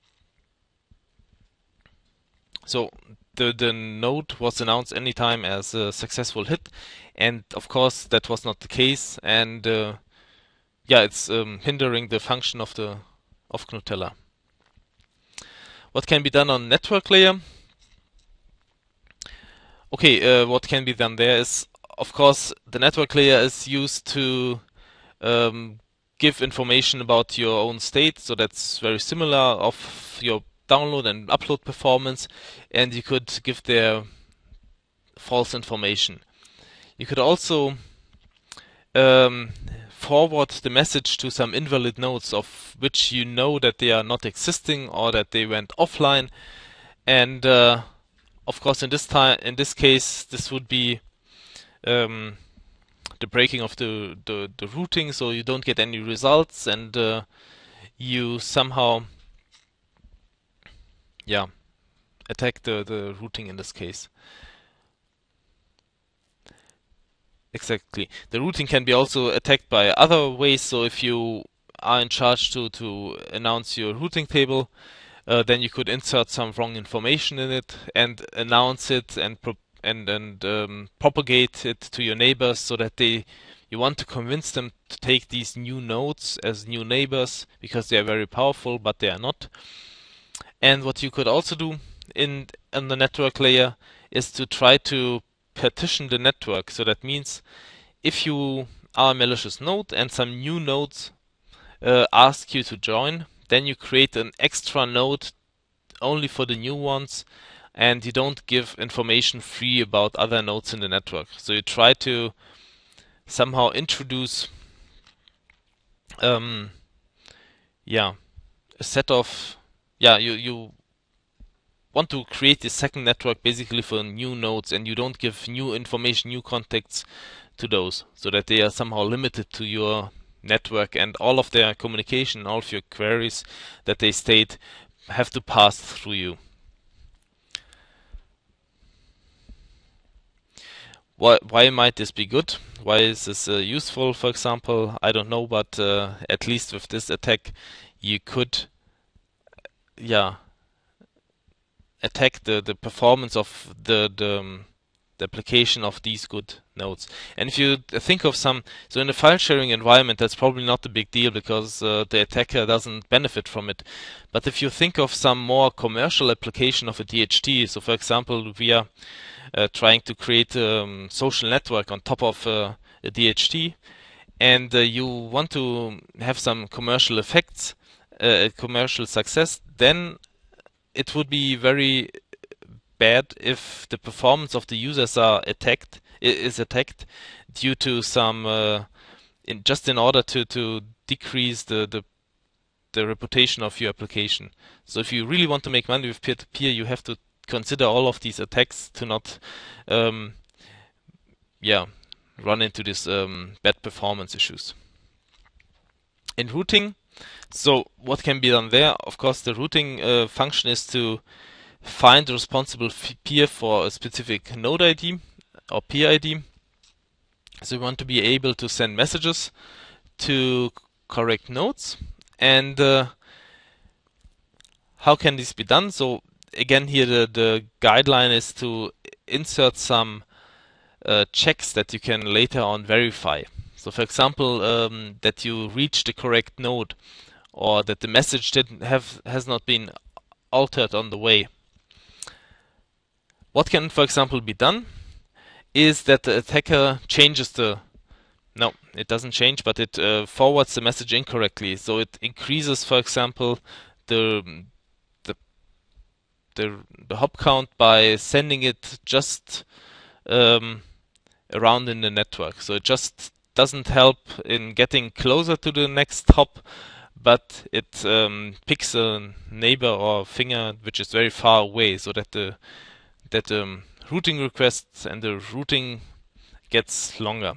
so the the node was announced anytime as a successful hit, and of course that was not the case, and uh, yeah, it's um, hindering the function of the of Gnutella. What can be done on network layer? Okay, uh, what can be done there is, of course, the network layer is used to um, give information about your own state, so that's very similar of your download and upload performance, and you could give there false information. You could also um, forward the message to some invalid nodes of which you know that they are not existing or that they went offline, and uh, of course in this time in this case this would be um, the breaking of the, the the routing, so you don't get any results, and uh, you somehow yeah attack the the routing in this case. Exactly. The routing can be also attacked by other ways. So if you are in charge to, to announce your routing table, uh, then you could insert some wrong information in it and announce it and pro and and um, propagate it to your neighbors so that they you want to convince them to take these new nodes as new neighbors because they are very powerful, but they are not. And what you could also do in in the network layer is to try to partition the network. So that means if you are a malicious node and some new nodes uh, ask you to join, then you create an extra node only for the new ones, and you don't give information free about other nodes in the network. So you try to somehow introduce um, yeah a set of yeah you you want to create a second network basically for new nodes, and you don't give new information, new contacts to those, so that they are somehow limited to your network, and all of their communication, all of your queries that they state have to pass through you. Why, why might this be good? Why is this uh, useful, for example? I don't know, but uh, at least with this attack you could yeah attack the, the performance of the, the, um, the application of these good nodes. And if you think of some, so in a file sharing environment, that's probably not a big deal because uh, the attacker doesn't benefit from it. But if you think of some more commercial application of a D H T, so for example, we are uh, trying to create a um, social network on top of uh, a D H T, and uh, you want to have some commercial effects, uh, commercial success, then it would be very bad if the performance of the users are attacked is attacked due to some uh, in just in order to to decrease the, the the reputation of your application. So if you really want to make money with peer-to-peer, you have to consider all of these attacks to not um, yeah run into these um, bad performance issues. In routing, so what can be done there? Of course, the routing uh, function is to find the responsible peer for a specific node I D or peer I D. So we want to be able to send messages to correct nodes. And uh, how can this be done? So again, here the, the guideline is to insert some uh, checks that you can later on verify. So for example, um, that you reach the correct node, or that the message didn't have has not been altered on the way. What can, for example, be done is that the attacker changes the no, it doesn't change, but it uh, forwards the message incorrectly. So it increases, for example, the the the, the hop count by sending it just um, around in the network. So it just doesn't help in getting closer to the next hop, but it um, picks a neighbor or finger which is very far away, so that the that um, routing requests and the routing gets longer.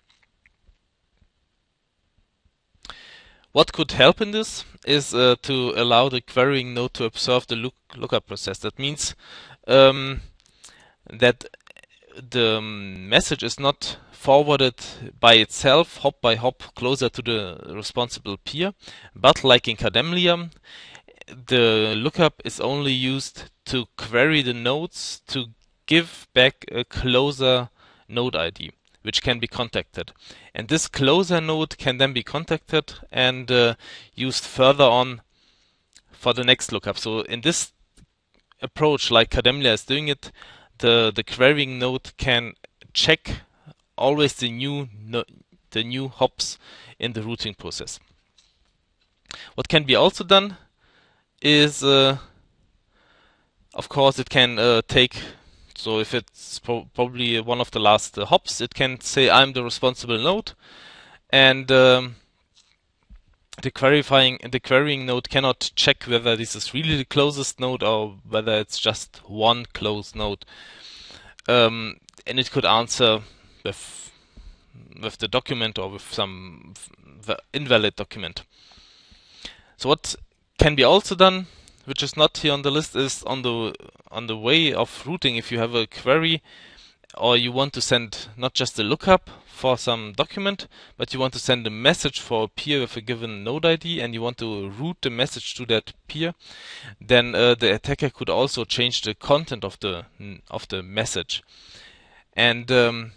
What could help in this is uh, to allow the querying node to observe the look lookup process. That means um, that the message is not forwarded by itself, hop by hop, closer to the responsible peer, but like in Kademlia, the lookup is only used to query the nodes to give back a closer node I D, which can be contacted. And this closer node can then be contacted and uh, used further on for the next lookup. So in this approach, like Kademlia is doing it, the, the querying node can check always the new no, the new hops in the routing process. What can be also done is, uh, of course, it can uh, take So if it's pro probably one of the last uh, hops, it can say I'm the responsible node, and um, the querying the querying node cannot check whether this is really the closest node or whether it's just one closed node. Um, and it could answer with with the document or with some invalid document. So what can be also done, which is not here on the list, is on the on the way of routing. If you have a query or you want to send not just a lookup for some document, but you want to send a message for a peer with a given node I D, and you want to route the message to that peer, then uh, the attacker could also change the content of the of the message. And um,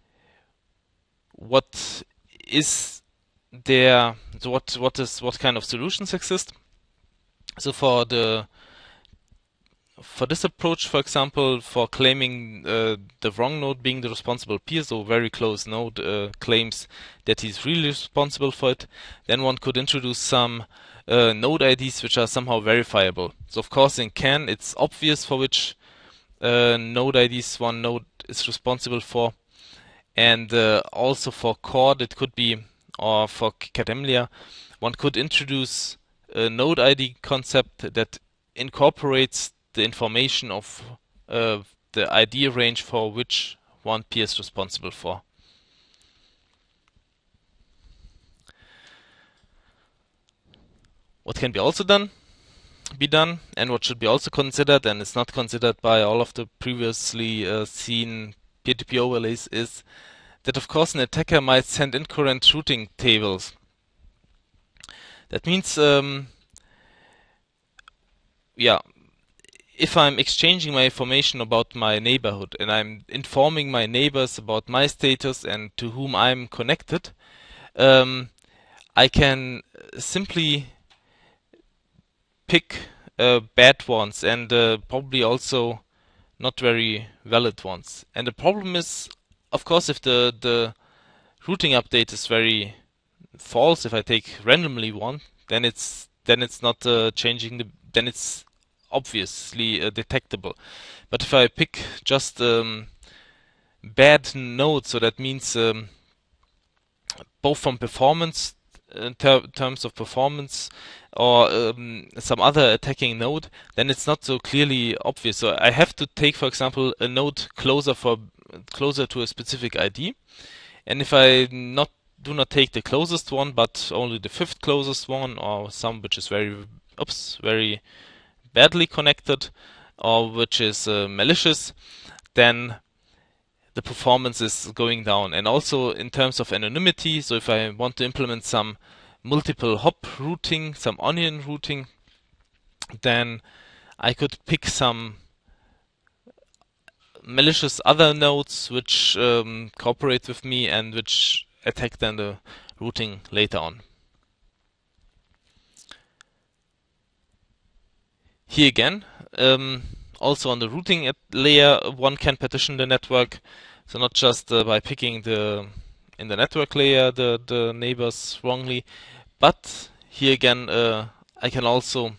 what is there? So what what is what kind of solutions exist? So for the For this approach, for example, for claiming uh, the wrong node being the responsible peer, so very close node uh, claims that he's really responsible for it, then one could introduce some uh, node I Ds which are somehow verifiable. So of course in C A N it's obvious for which uh, node I Ds one node is responsible for, and uh, also for Chord it could be, or for Kademlia, one could introduce a node I D concept that incorporates the information of uh, the I D range for which one peer is responsible for. What can be also done, be done, and what should be also considered, and is not considered by all of the previously uh, seen peer-to-peer overlays, is that of course an attacker might send incoherent routing tables. That means, um, yeah, if I'm exchanging my information about my neighborhood and I'm informing my neighbors about my status and to whom I'm connected, um, I can simply pick uh, bad ones and uh, probably also not very valid ones. And the problem is, of course, if the, the routing update is very false, if I take randomly one, then it's then it's not uh, changing the then it's obviously uh, detectable. But if I pick just um, bad nodes, so that means um, both from performance, in ter terms of performance, or um, some other attacking node, then it's not so clearly obvious. So I have to take, for example, a node closer for closer to a specific I D, and if I not do not take the closest one, but only the fifth closest one, or some which is very oops very badly connected, or which is uh, malicious, then the performance is going down. And also in terms of anonymity, so if I want to implement some multiple hop routing, some onion routing, then I could pick some malicious other nodes which um, cooperate with me and which attack then the routing later on. Here again, um, also on the routing layer, one can partition the network. So not just uh, by picking the in the network layer the, the neighbors wrongly, but here again uh, I can also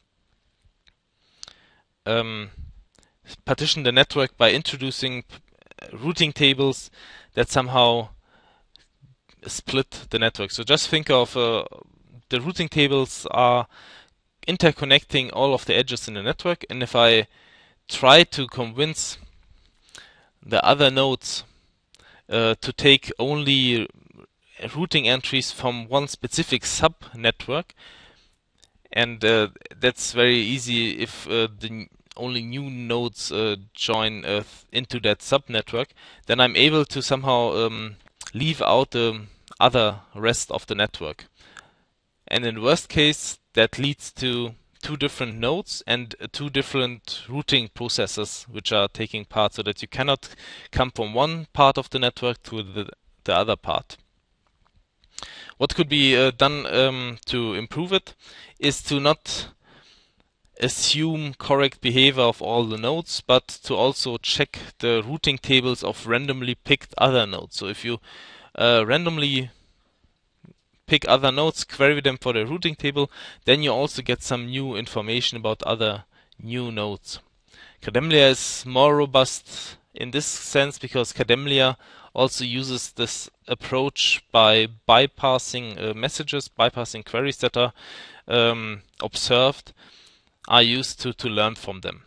um, partition the network by introducing routing tables that somehow split the network. So just think of uh, the routing tables are interconnecting all of the edges in the network, and if I try to convince the other nodes uh, to take only routing entries from one specific sub-network, and uh, that's very easy if uh, the only new nodes uh, join uh, into that sub-network, then I'm able to somehow um, leave out the other rest of the network. And in the worst case, that leads to two different nodes and uh, two different routing processes which are taking part, so that you cannot come from one part of the network to the, the other part. What could be uh, done um, to improve it is to not assume correct behavior of all the nodes, but to also check the routing tables of randomly picked other nodes. So if you uh, randomly pick other nodes, query them for the routing table, then you also get some new information about other new nodes. Kademlia is more robust in this sense because Kademlia also uses this approach by bypassing uh, messages, bypassing queries that are um, observed, are used to, to learn from them.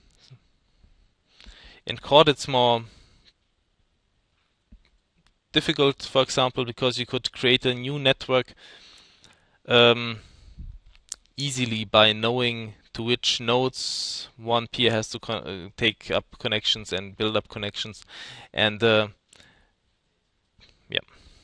In Chord it's more difficult, for example, because you could create a new network um, easily by knowing to which nodes one peer has to uh, take up connections and build up connections, and uh, yeah.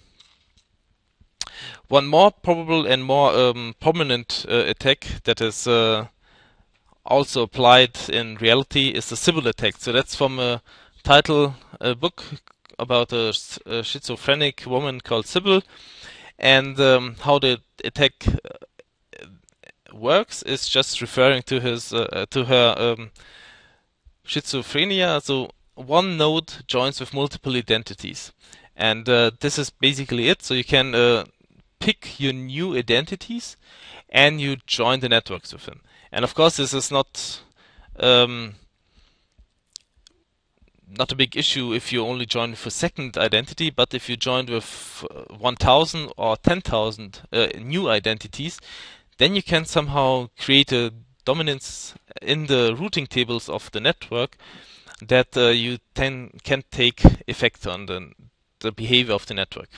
One more probable and more um, prominent uh, attack that is uh, also applied in reality is the Sybil attack. So that's from a title, a book about a, a schizophrenic woman called Sybil, and um, how the attack works is just referring to his uh, to her um, schizophrenia. So one node joins with multiple identities, and uh, this is basically it. So you can uh, pick your new identities and you join the networks with them. And of course, this is not um, not a big issue if you only join with a second identity, but if you join with uh, one thousand or ten thousand uh, new identities, then you can somehow create a dominance in the routing tables of the network that uh, you then can take effect on the, the behavior of the network.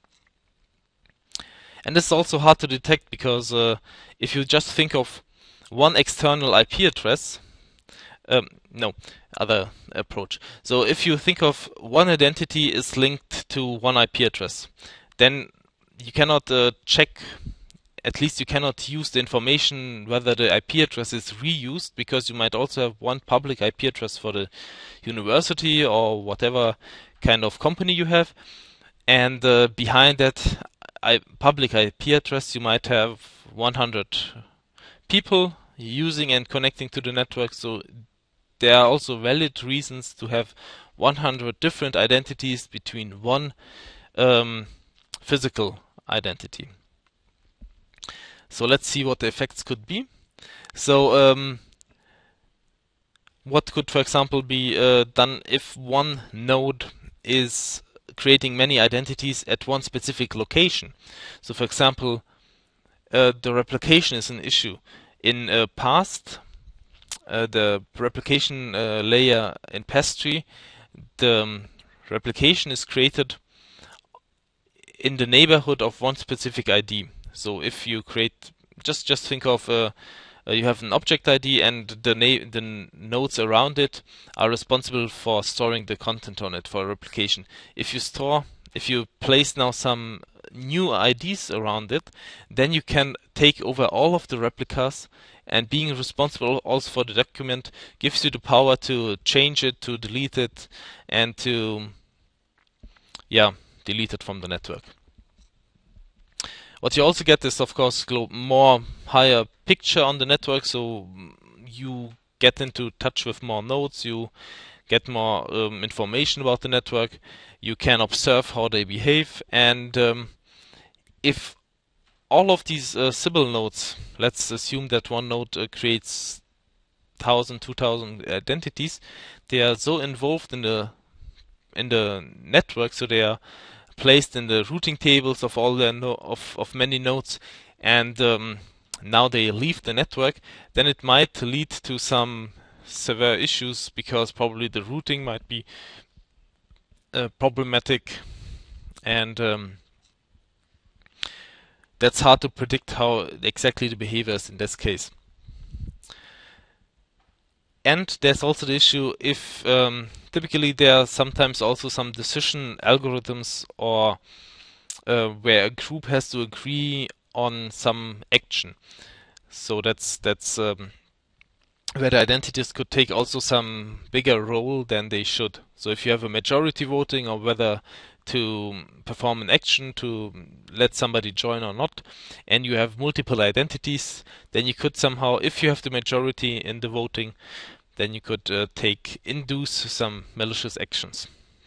And this is also hard to detect because uh, if you just think of one external I P address, um, no, other approach. So if you think of one identity is linked to one I P address, then you cannot uh, check, at least you cannot use the information whether the I P address is reused, because you might also have one public I P address for the university or whatever kind of company you have, and uh, behind that I public I P address you might have one hundred people using and connecting to the network. So there are also valid reasons to have one hundred different identities between one um, physical identity. So let's see what the effects could be. So um, what could, for example, be uh, done if one node is creating many identities at one specific location? So for example, uh, the replication is an issue. In uh, past, uh, the replication uh, layer in Pastry, the um, replication is created in the neighborhood of one specific I D. So if you create, just just think of uh, uh, you have an object I D and the na the nodes around it are responsible for storing the content on it for replication. If you store, if you place now some new I Ds around it, then you can take over all of the replicas, and being responsible also for the document gives you the power to change it, to delete it, and to yeah delete it from the network. What you also get is, of course, more higher picture on the network, so you get into touch with more nodes, you get more um, information about the network, you can observe how they behave, and um, if all of these uh, Sybil nodes, let's assume that one node uh, creates one thousand, two thousand identities, they are so involved in the in the network, so they are placed in the routing tables of all the no of, of many nodes, and um, now they leave the network, then it might lead to some severe issues, because probably the routing might be uh, problematic, and um, that's hard to predict how exactly the behavior is in this case. And there's also the issue if um, typically there are sometimes also some decision algorithms, or uh, where a group has to agree on some action. So that's that's um, where the identities could take also some bigger role than they should. So if you have a majority voting, or whether to perform an action to let somebody join or not, and you have multiple identities, then you could somehow, if you have the majority in the voting, then you could uh, take induce some malicious actions.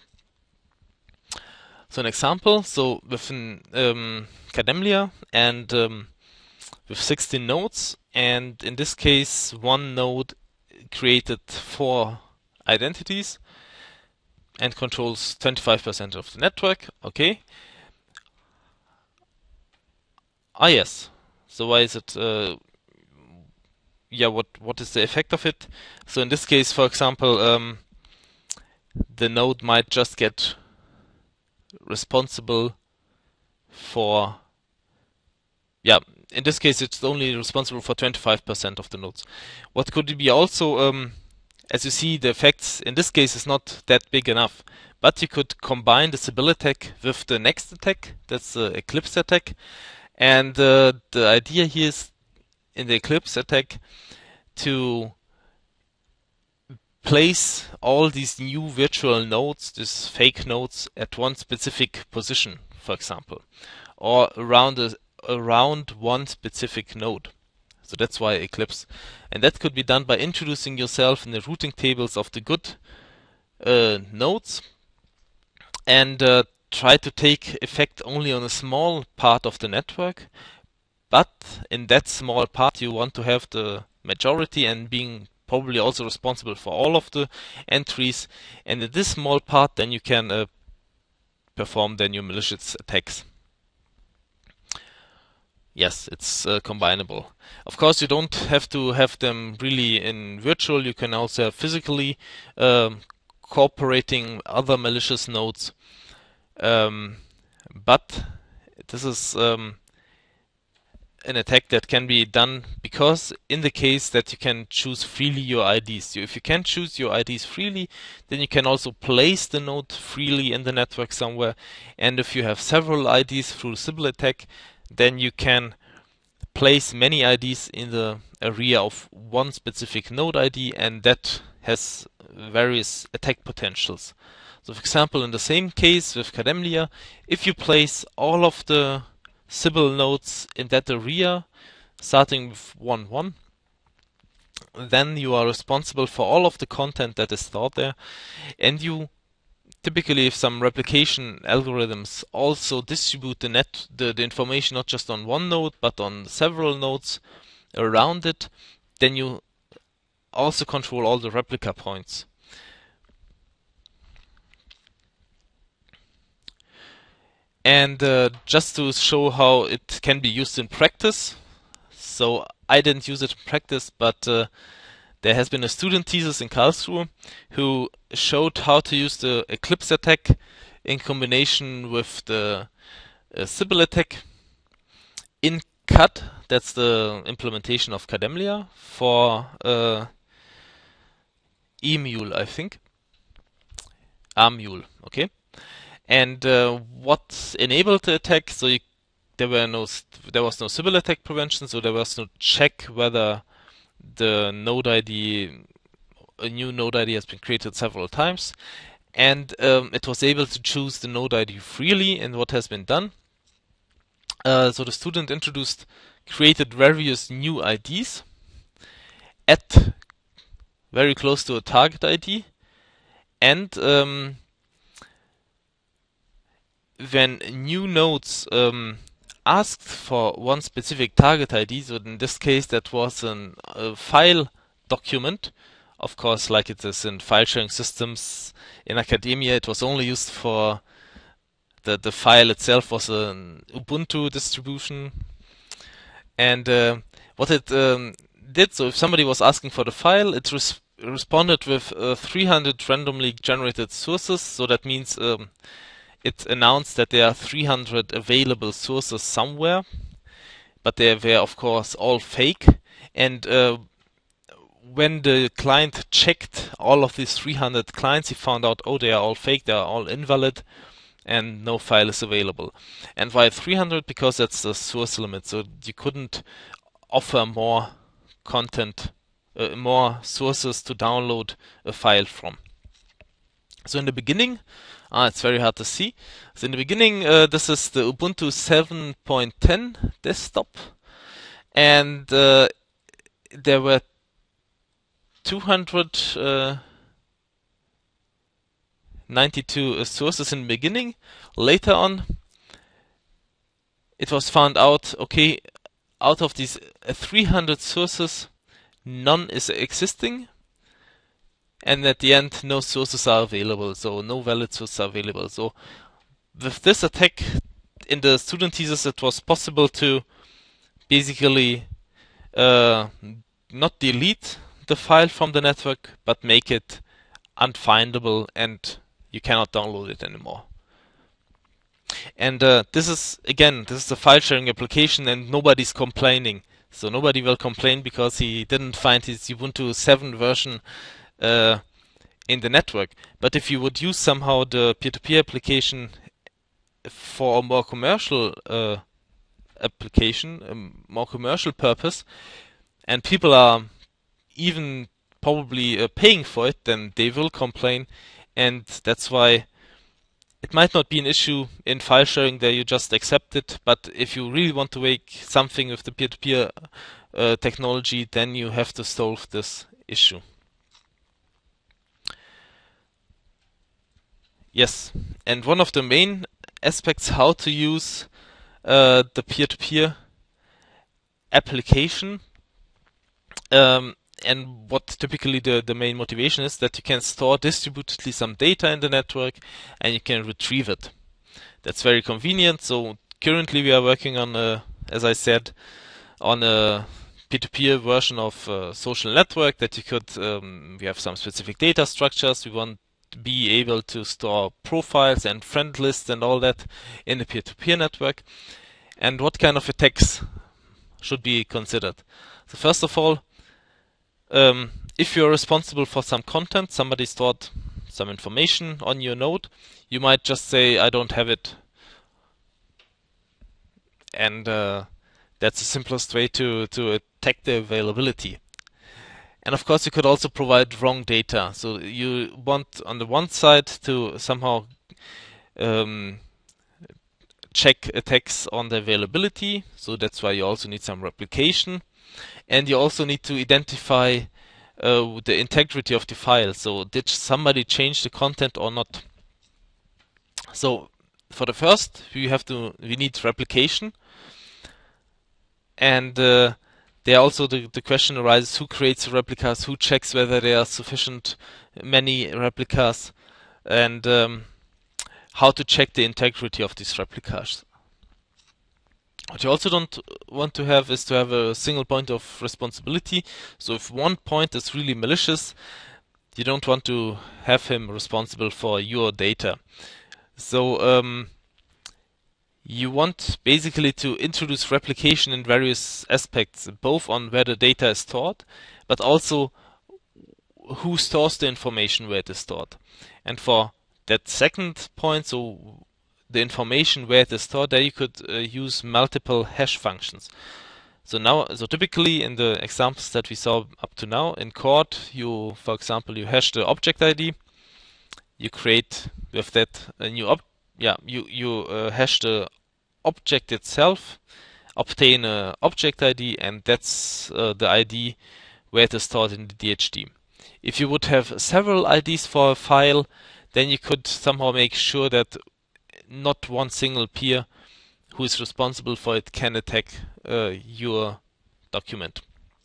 So an example, so with an um, Kademlia and um, with sixteen nodes, and in this case one node created four identities and controls twenty-five percent of the network. Okay. Ah yes. So why is it? Uh, yeah. What what is the effect of it? So in this case, for example, um, the node might just get responsible for. Yeah. In this case, it's only responsible for twenty-five percent of the nodes. What could it be also? Um, as you see, the effects in this case is not that big enough. But you could combine the Sybil attack with the next attack. That's the Eclipse attack. And uh, the idea here is in the Eclipse attack to place all these new virtual nodes, these fake nodes, at one specific position, for example, or around a, around one specific node. So that's why Eclipse. And that could be done by introducing yourself in the routing tables of the good uh, nodes and uh, try to take effect only on a small part of the network. But in that small part, you want to have the majority and being probably also responsible for all of the entries. And in this small part, then you can uh, perform then your malicious attacks. Yes, it's uh, combinable. Of course, you don't have to have them really in virtual. You can also have physically um, cooperating other malicious nodes. Um, but this is um, an attack that can be done because in the case that you can choose freely your I Ds. So if you can choose your I Ds freely, then you can also place the node freely in the network somewhere. And if you have several I Ds through Sybil attack, then you can place many I Ds in the area of one specific node I D, and that has various attack potentials. So for example, in the same case with Kademlia, if you place all of the Sybil nodes in that area, starting with one one, then you are responsible for all of the content that is stored there, and you typically, if some replication algorithms also distribute the net the, the information not just on one node but on several nodes around it, then you also control all the replica points. And uh, just to show how it can be used in practice, so I didn't use it in practice, but uh, there has been a student thesis in Karlsruhe who showed how to use the Eclipse attack in combination with the uh, Sybil attack in C A D. That's the implementation of Kademlia for uh, eMule, I think. AMule, okay. And uh, what enabled the attack? So you, there were no, there was no Sybil attack prevention, so there was no check whether the node I D, a new node I D has been created several times, and um, it was able to choose the node I D freely. And what has been done? Uh, so the student introduced, created various new I Ds at very close to a target I D, and um, when new nodes um, asked for one specific target I D, so in this case that was an, a file document, of course like it is in file sharing systems. In academia it was only used for the, the file itself was an Ubuntu distribution, and uh, what it um, did, so if somebody was asking for the file, it res responded with uh, three hundred randomly generated sources, so that means um, it announced that there are three hundred available sources somewhere, but they were of course all fake. And uh, when the client checked all of these three hundred clients, he found out, oh, they are all fake, they are all invalid, and no file is available. And why three hundred? Because that's the source limit, so you couldn't offer more content, uh, more sources to download a file from. So in the beginning, Ah, it's very hard to see. So in the beginning, uh, this is the Ubuntu seven point ten desktop, and uh, there were two hundred ninety-two uh, sources in the beginning. Later on, it was found out, okay, out of these uh, three hundred sources, none is existing. and at the end no sources are available, so no valid sources are available. So with this attack in the student thesis, it was possible to basically uh, not delete the file from the network, but make it unfindable and you cannot download it anymore. And uh, this is, again, this is a file sharing application and nobody's complaining. So nobody will complain because he didn't find his Ubuntu seven version uh, in the network. But if you would use somehow the peer-to-peer application for a more commercial uh, application, a more commercial purpose, and people are even probably uh, paying for it, then they will complain. And that's why it might not be an issue in file sharing that you just accept it, but if you really want to make something with the peer-to-peer uh, technology, then you have to solve this issue. Yes, and one of the main aspects how to use uh, the peer-to-peer application um, and what typically the, the main motivation is, that you can store distributedly some data in the network and you can retrieve it. That's very convenient. So currently we are working on, a, as I said, on a peer-to-peer version of a social network that you could, um, we have some specific data structures. We want to be able to store profiles and friend lists and all that in the peer-to-peer network. And what kind of attacks should be considered? So first of all, Um, if you're responsible for some content, somebody stored some information on your node, you might just say, I don't have it. And uh, that's the simplest way to, to attack the availability. And of course, you could also provide wrong data. So you want, on the one side, to somehow um, check attacks on the availability. So that's why you also need some replication. And you also need to identify uh, the integrity of the file. So did somebody change the content or not? So for the first, we have to we need replication, and uh, there also the, the question arises: who creates the replicas? Who checks whether there are sufficient many replicas, and um, how to check the integrity of these replicas? What you also don't want to have is to have a single point of responsibility. So if one point is really malicious, you don't want to have him responsible for your data. So um, you want basically to introduce replication in various aspects, both on where the data is stored, but also who stores the information where it is stored. And for that second point, so the information where it is stored, there you could uh, use multiple hash functions. So now, so typically in the examples that we saw up to now in Chord, you, for example, you hash the object I D, you create with that a new ob, yeah, you you uh, hash the object itself, obtain a object I D, and that's uh, the I D where it is stored in the D H D. If you would have several I Ds for a file, then you could somehow make sure that not one single peer who is responsible for it can attack uh, your document.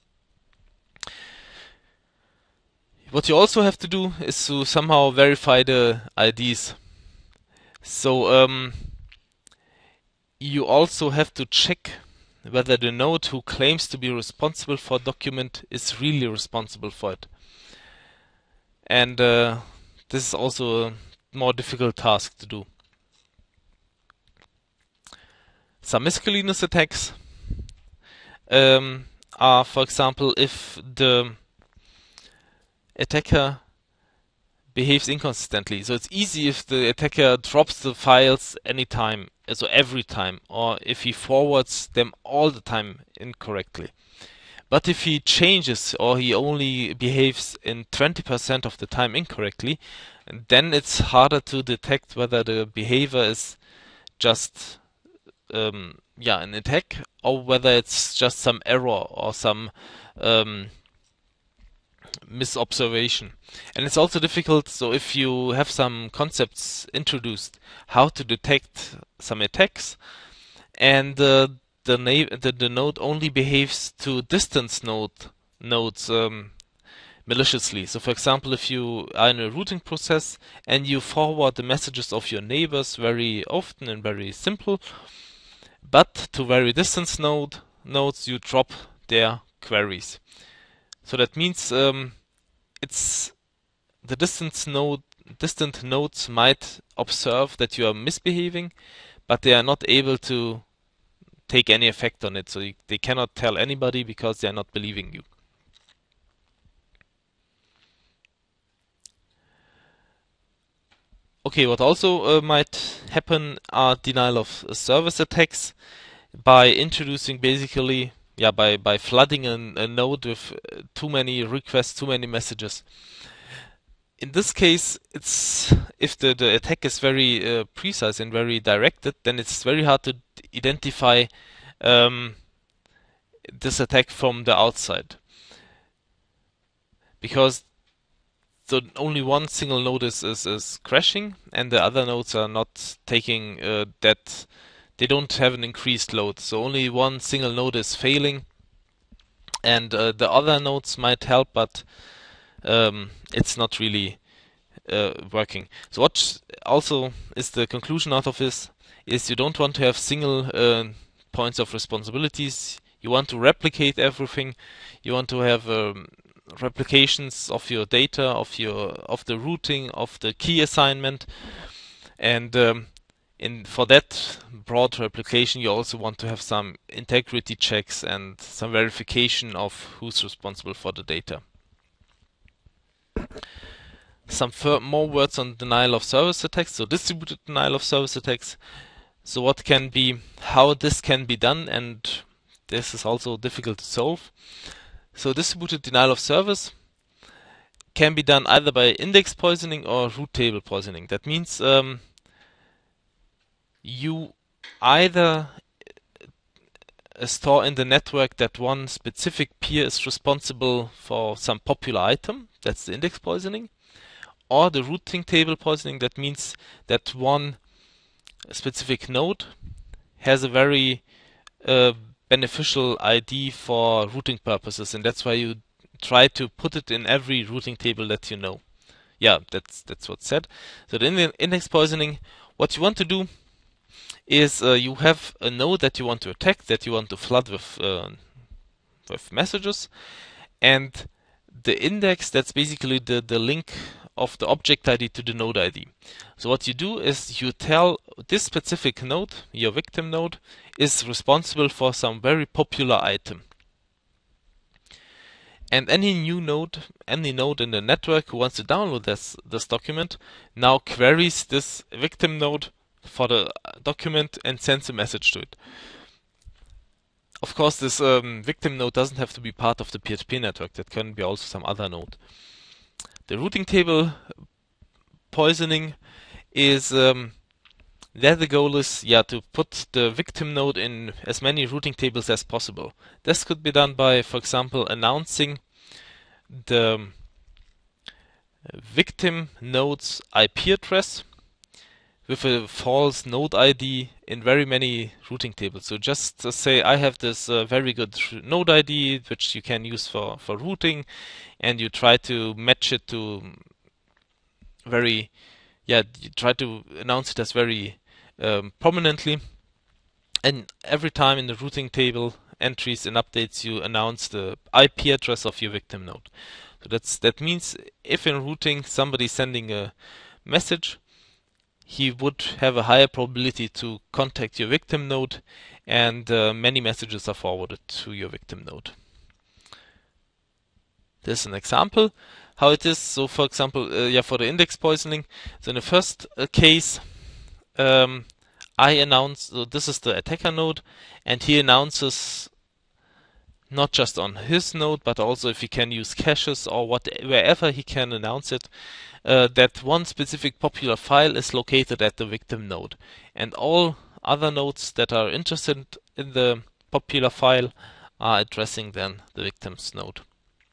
What you also have to do is to somehow verify the I Ds. So um, you also have to check whether the node who claims to be responsible for a document is really responsible for it. And uh, this is also a more difficult task to do. Some miscellaneous attacks um, are, for example, if the attacker behaves inconsistently. So it's easy if the attacker drops the files anytime, so every time, or if he forwards them all the time incorrectly. But if he changes or he only behaves in twenty percent of the time incorrectly, then it's harder to detect whether the behavior is just um, yeah, an attack or whether it's just some error or some um, misobservation. And it's also difficult, so if you have some concepts introduced, how to detect some attacks, and uh, the, na the the node only behaves to distance node nodes, um, maliciously. So for example, if you are in a routing process and you forward the messages of your neighbors very often and very simple, but to very distant node nodes you drop their queries. So that means um, it's the distant node distant nodes might observe that you are misbehaving, but they are not able to take any effect on it. So you, they cannot tell anybody because they are not believing you. Okay, what also uh, might happen are denial of service attacks by introducing basically, yeah, by, by flooding a, a node with uh, too many requests, too many messages. In this case, it's if the, the attack is very uh, precise and very directed, then it's very hard to identify um, this attack from the outside. Because so only one single node is, is, is crashing, and the other nodes are not taking uh, that, they don't have an increased load. So only one single node is failing, and uh, the other nodes might help, but um, it's not really uh, working. So what also is the conclusion out of this is you don't want to have single uh, points of responsibilities. You want to replicate everything. You want to have um, replications of your data, of your of the routing, of the key assignment, and um, in for that broad replication, you also want to have some integrity checks and some verification of who's responsible for the data. Some more words on denial of service attacks. So distributed denial of service attacks. So what can be, how this can be done, and this is also difficult to solve. So distributed denial of service can be done either by index poisoning or root table poisoning. That means um, you either store in the network that one specific peer is responsible for some popular item, that's the index poisoning, or the routing table poisoning. That means that one specific node has a very uh, beneficial I D for routing purposes, and that's why you try to put it in every routing table that you know. Yeah, that's that's what's said. So in the index poisoning, what you want to do is uh, you have a node that you want to attack, that you want to flood with uh, with messages, and the index, that's basically the, the link of the object I D to the node I D. So what you do is you tell this specific node, your victim node, is responsible for some very popular item. And any new node, any node in the network who wants to download this, this document now queries this victim node for the document and sends a message to it. Of course, this um, victim node doesn't have to be part of the P H P network. That can be also some other node. The routing table poisoning is um, there the goal is yeah to put the victim node in as many routing tables as possible. This could be done by, for example, announcing the victim node's I P address with a false node I D in very many routing tables. So just uh, say I have this uh, very good node I D which you can use for, for routing, and you try to match it to very, yeah, you try to announce it as very um, prominently, and every time in the routing table entries and updates you announce the I P address of your victim node. So that's that means if in routing somebody sending a message, he would have a higher probability to contact your victim node, and uh, many messages are forwarded to your victim node. This is an example how it is. So for example, uh, yeah, for the index poisoning, so in the first uh, case, um, I announce, so this is the attacker node, and he announces not just on his node, but also if he can use caches or what, wherever he can announce it, uh, that one specific popular file is located at the victim node, and all other nodes that are interested in the popular file are addressing then the victim's node.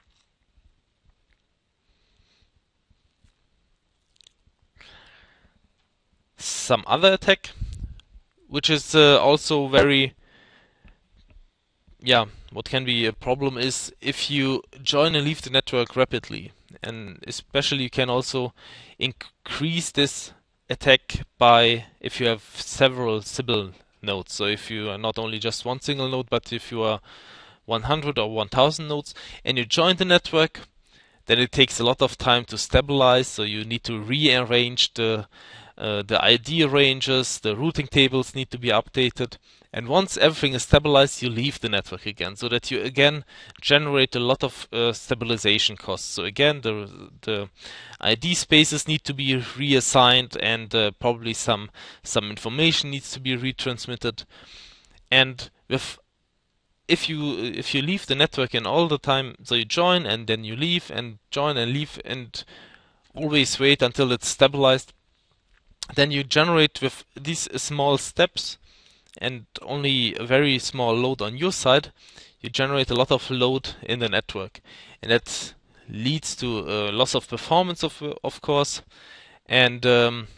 Some other attack, which is uh, also very, yeah, what can be a problem is if you join and leave the network rapidly, and especially you can also increase this attack by if you have several Sybil nodes. So if you are not only just one single node, but if you are one hundred or one thousand nodes and you join the network, then it takes a lot of time to stabilize. So you need to rearrange the uh, the I D ranges, the routing tables need to be updated. And once everything is stabilized, you leave the network again, so that you again generate a lot of uh, stabilization costs. So again, the the I D spaces need to be reassigned, and uh, probably some some information needs to be retransmitted. And with if you if you leave the network in all the time, so you join and then you leave and join and leave and always wait until it's stabilized, then you generate with these small steps and only a very small load on your side, you generate a lot of load in the network, and that leads to a loss of performance, of of course, and um,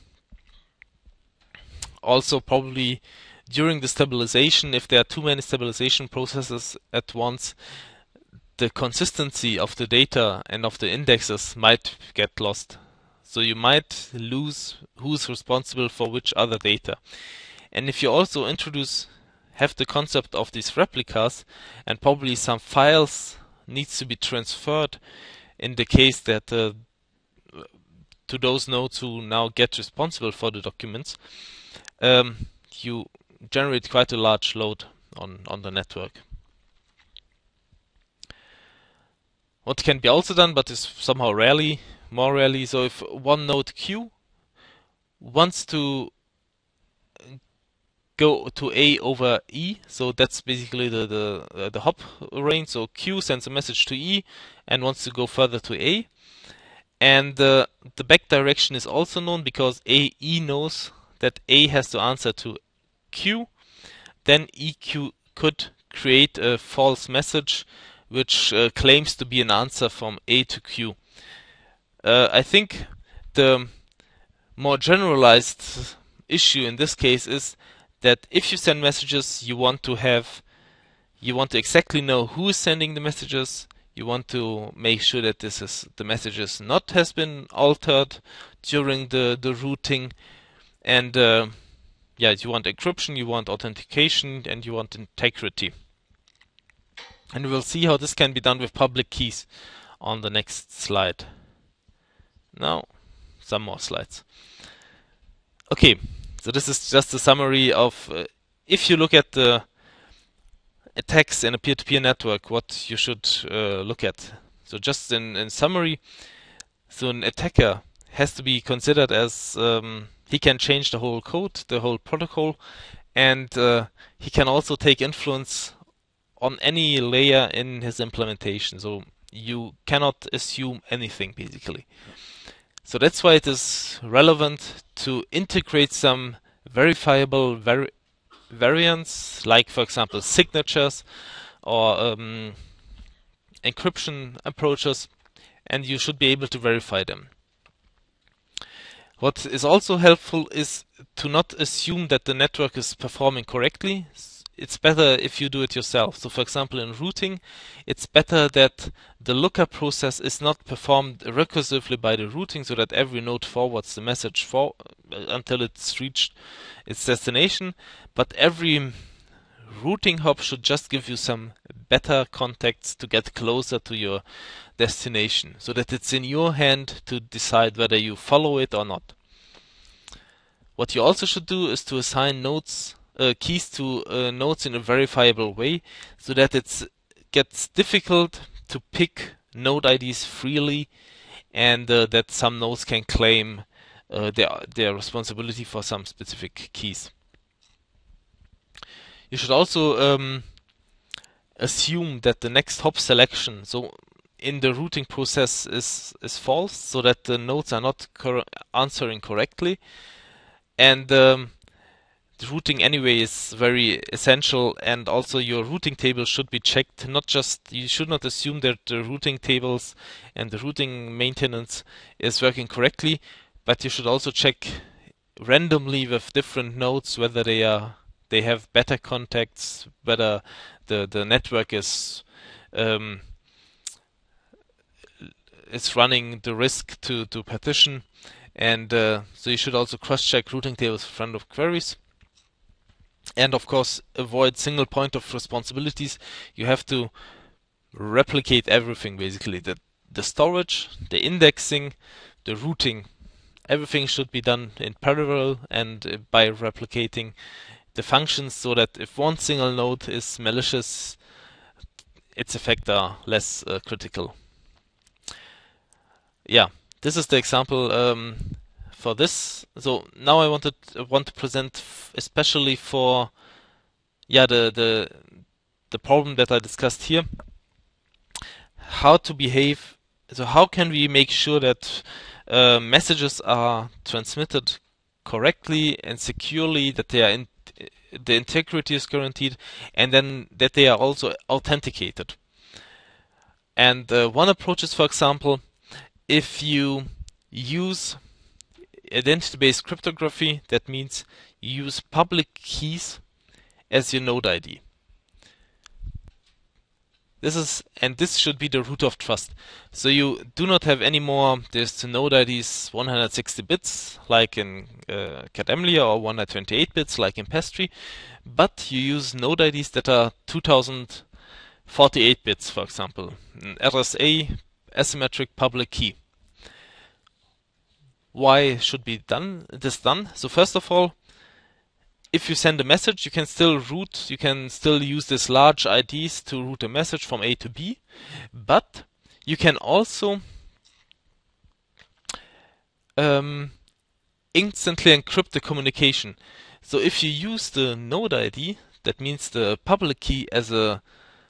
also probably during the stabilization, if there are too many stabilization processes at once, the consistency of the data and of the indexes might get lost. So you might lose who's responsible for which other data. And if you also introduce, have the concept of these replicas, and probably some files needs to be transferred in the case that uh, to those nodes who now get responsible for the documents, um, you generate quite a large load on, on the network. What can be also done, but is somehow rarely, more rarely, so if one node Q wants to go to A over E, so that's basically the the, uh, the hop range. So Q sends a message to E and wants to go further to A, and uh, the back direction is also known because A E knows that A has to answer to Q. Then E Q could create a false message which uh, claims to be an answer from A to Q. Uh, I think the more generalized issue in this case is that if you send messages, you want to have, you want to exactly know who is sending the messages. You want to make sure that this is the messages not has been altered during the the routing, and uh, yeah, you want encryption, you want authentication, and you want integrity. And we'll see how this can be done with public keys on the next slide. Now, some more slides. Okay. So this is just a summary of, uh, if you look at the attacks in a peer-to-peer network, what you should uh, look at. So just in, in summary, so an attacker has to be considered as, um, he can change the whole code, the whole protocol, and uh, he can also take influence on any layer in his implementation. So you cannot assume anything, basically. So that's why it is relevant to integrate some verifiable vari variants, like for example signatures or um, encryption approaches, and you should be able to verify them. What is also helpful is to not assume that the network is performing correctly. It's better if you do it yourself. So for example in routing, it's better that the lookup process is not performed recursively by the routing, so that every node forwards the message for uh, until it's reached its destination, but every routing hop should just give you some better contacts to get closer to your destination, so that it's in your hand to decide whether you follow it or not. What you also should do is to assign nodes Uh, keys to uh, nodes in a verifiable way, so that it gets difficult to pick node I Ds freely, and uh, that some nodes can claim uh, their, their responsibility for some specific keys. You should also um, assume that the next hop selection, so in the routing process, is, is false, so that the nodes are not cor answering correctly, and um, the routing anyway is very essential, and also your routing table should be checked. Not just, you should not assume that the routing tables and the routing maintenance is working correctly, but you should also check randomly with different nodes whether they are they have better contacts, whether the the network is um, is running the risk to to partition, and uh, so you should also cross-check routing tables in front of queries. And of course, avoid single point of responsibilities. You have to replicate everything, basically. The, the storage, the indexing, the routing. Everything should be done in parallel and uh, by replicating the functions, so that if one single node is malicious, its effects are less uh, critical. Yeah, this is the example um, for this. So now I wanted want to present f especially for yeah the the the problem that I discussed here. How to behave. So how can we make sure that uh, messages are transmitted correctly and securely, that they are in, the integrity is guaranteed, and then that they are also authenticated. And uh, one approach is, for example, if you use identity-based cryptography, that means you use public keys as your node I D. This is, and this should be the root of trust. So you do not have any more this node I Ds one hundred sixty bits like in uh, Kademlia, or one hundred twenty-eight bits like in Pastry, but you use node I Ds that are two thousand forty-eight bits, for example, an R S A asymmetric public key. Why should be done this done? So first of all, if you send a message, you can still route, you can still use this large I Ds to route a message from A to B, but you can also um, instantly encrypt the communication. So if you use the node I D, that means the public key, as a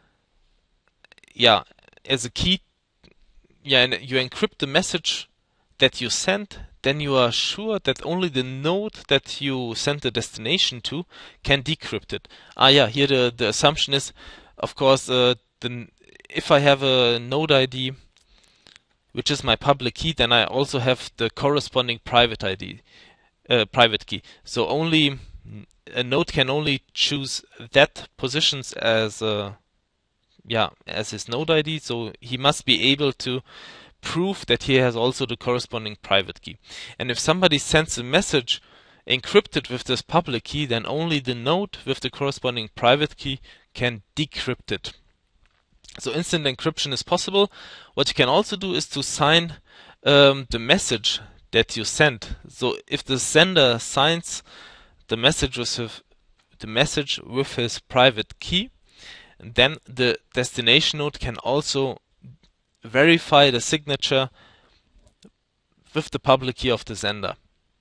yeah as a key, yeah, and you encrypt the message that you sent, then you are sure that only the node that you sent the destination to can decrypt it. Ah, yeah, here the, the assumption is, of course, uh, the, if I have a node I D, which is my public key, then I also have the corresponding private I D, uh, private key. So only a node can only choose that positions as a, yeah, as his node I D. So he must be able to prove that he has also the corresponding private key. And if somebody sends a message encrypted with this public key, then only the node with the corresponding private key can decrypt it. So instant encryption is possible. What you can also do is to sign um, the message that you sent. So if the sender signs the message with his, the message with his private key, then the destination node can also verify the signature with the public key of the sender.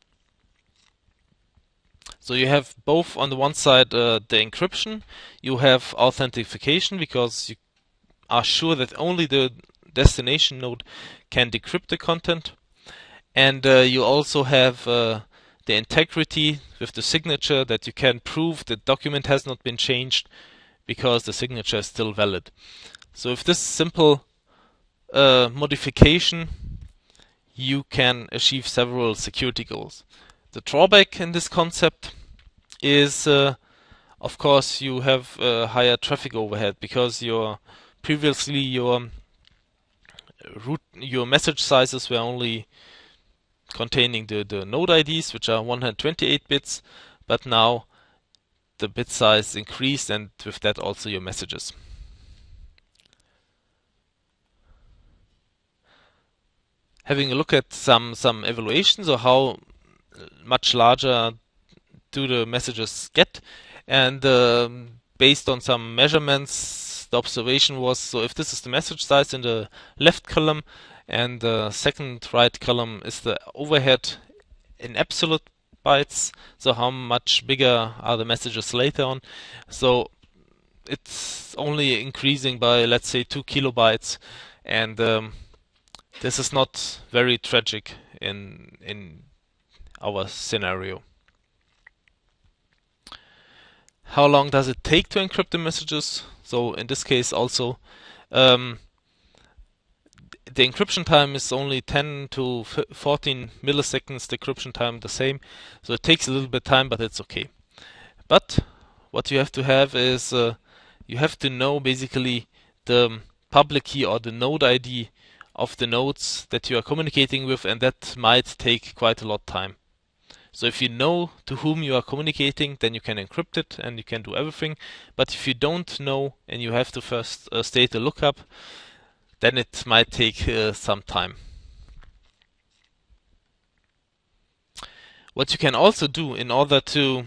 So you have both, on the one side, uh, the encryption, you have authentication, because you are sure that only the destination node can decrypt the content, and uh, you also have uh, the integrity with the signature, that you can prove the document has not been changed because the signature is still valid. So if this simple Uh, modification, you can achieve several security goals. The drawback in this concept is, uh, of course, you have a higher traffic overhead, because your previously your root your message sizes were only containing the, the node I Ds, which are one hundred twenty-eight bits, but now the bit size increased, and with that also your messages. Having a look at some some evaluations, or how much larger do the messages get, and uh, based on some measurements, the observation was, so if this is the message size in the left column, and the second right column is the overhead in absolute bytes, so how much bigger are the messages later on. So it's only increasing by, let's say, two kilobytes, and um, this is not very tragic in in our scenario. How long does it take to encrypt the messages? So in this case also, um, the encryption time is only ten to fourteen milliseconds, the decryption time the same. So it takes a little bit of time, but it's okay. But what you have to have is uh, you have to know basically the public key or the node I D of the nodes that you are communicating with, and that might take quite a lot of time. So if you know to whom you are communicating, then you can encrypt it and you can do everything. But if you don't know and you have to first uh, state a lookup, then it might take uh, some time. What you can also do in order to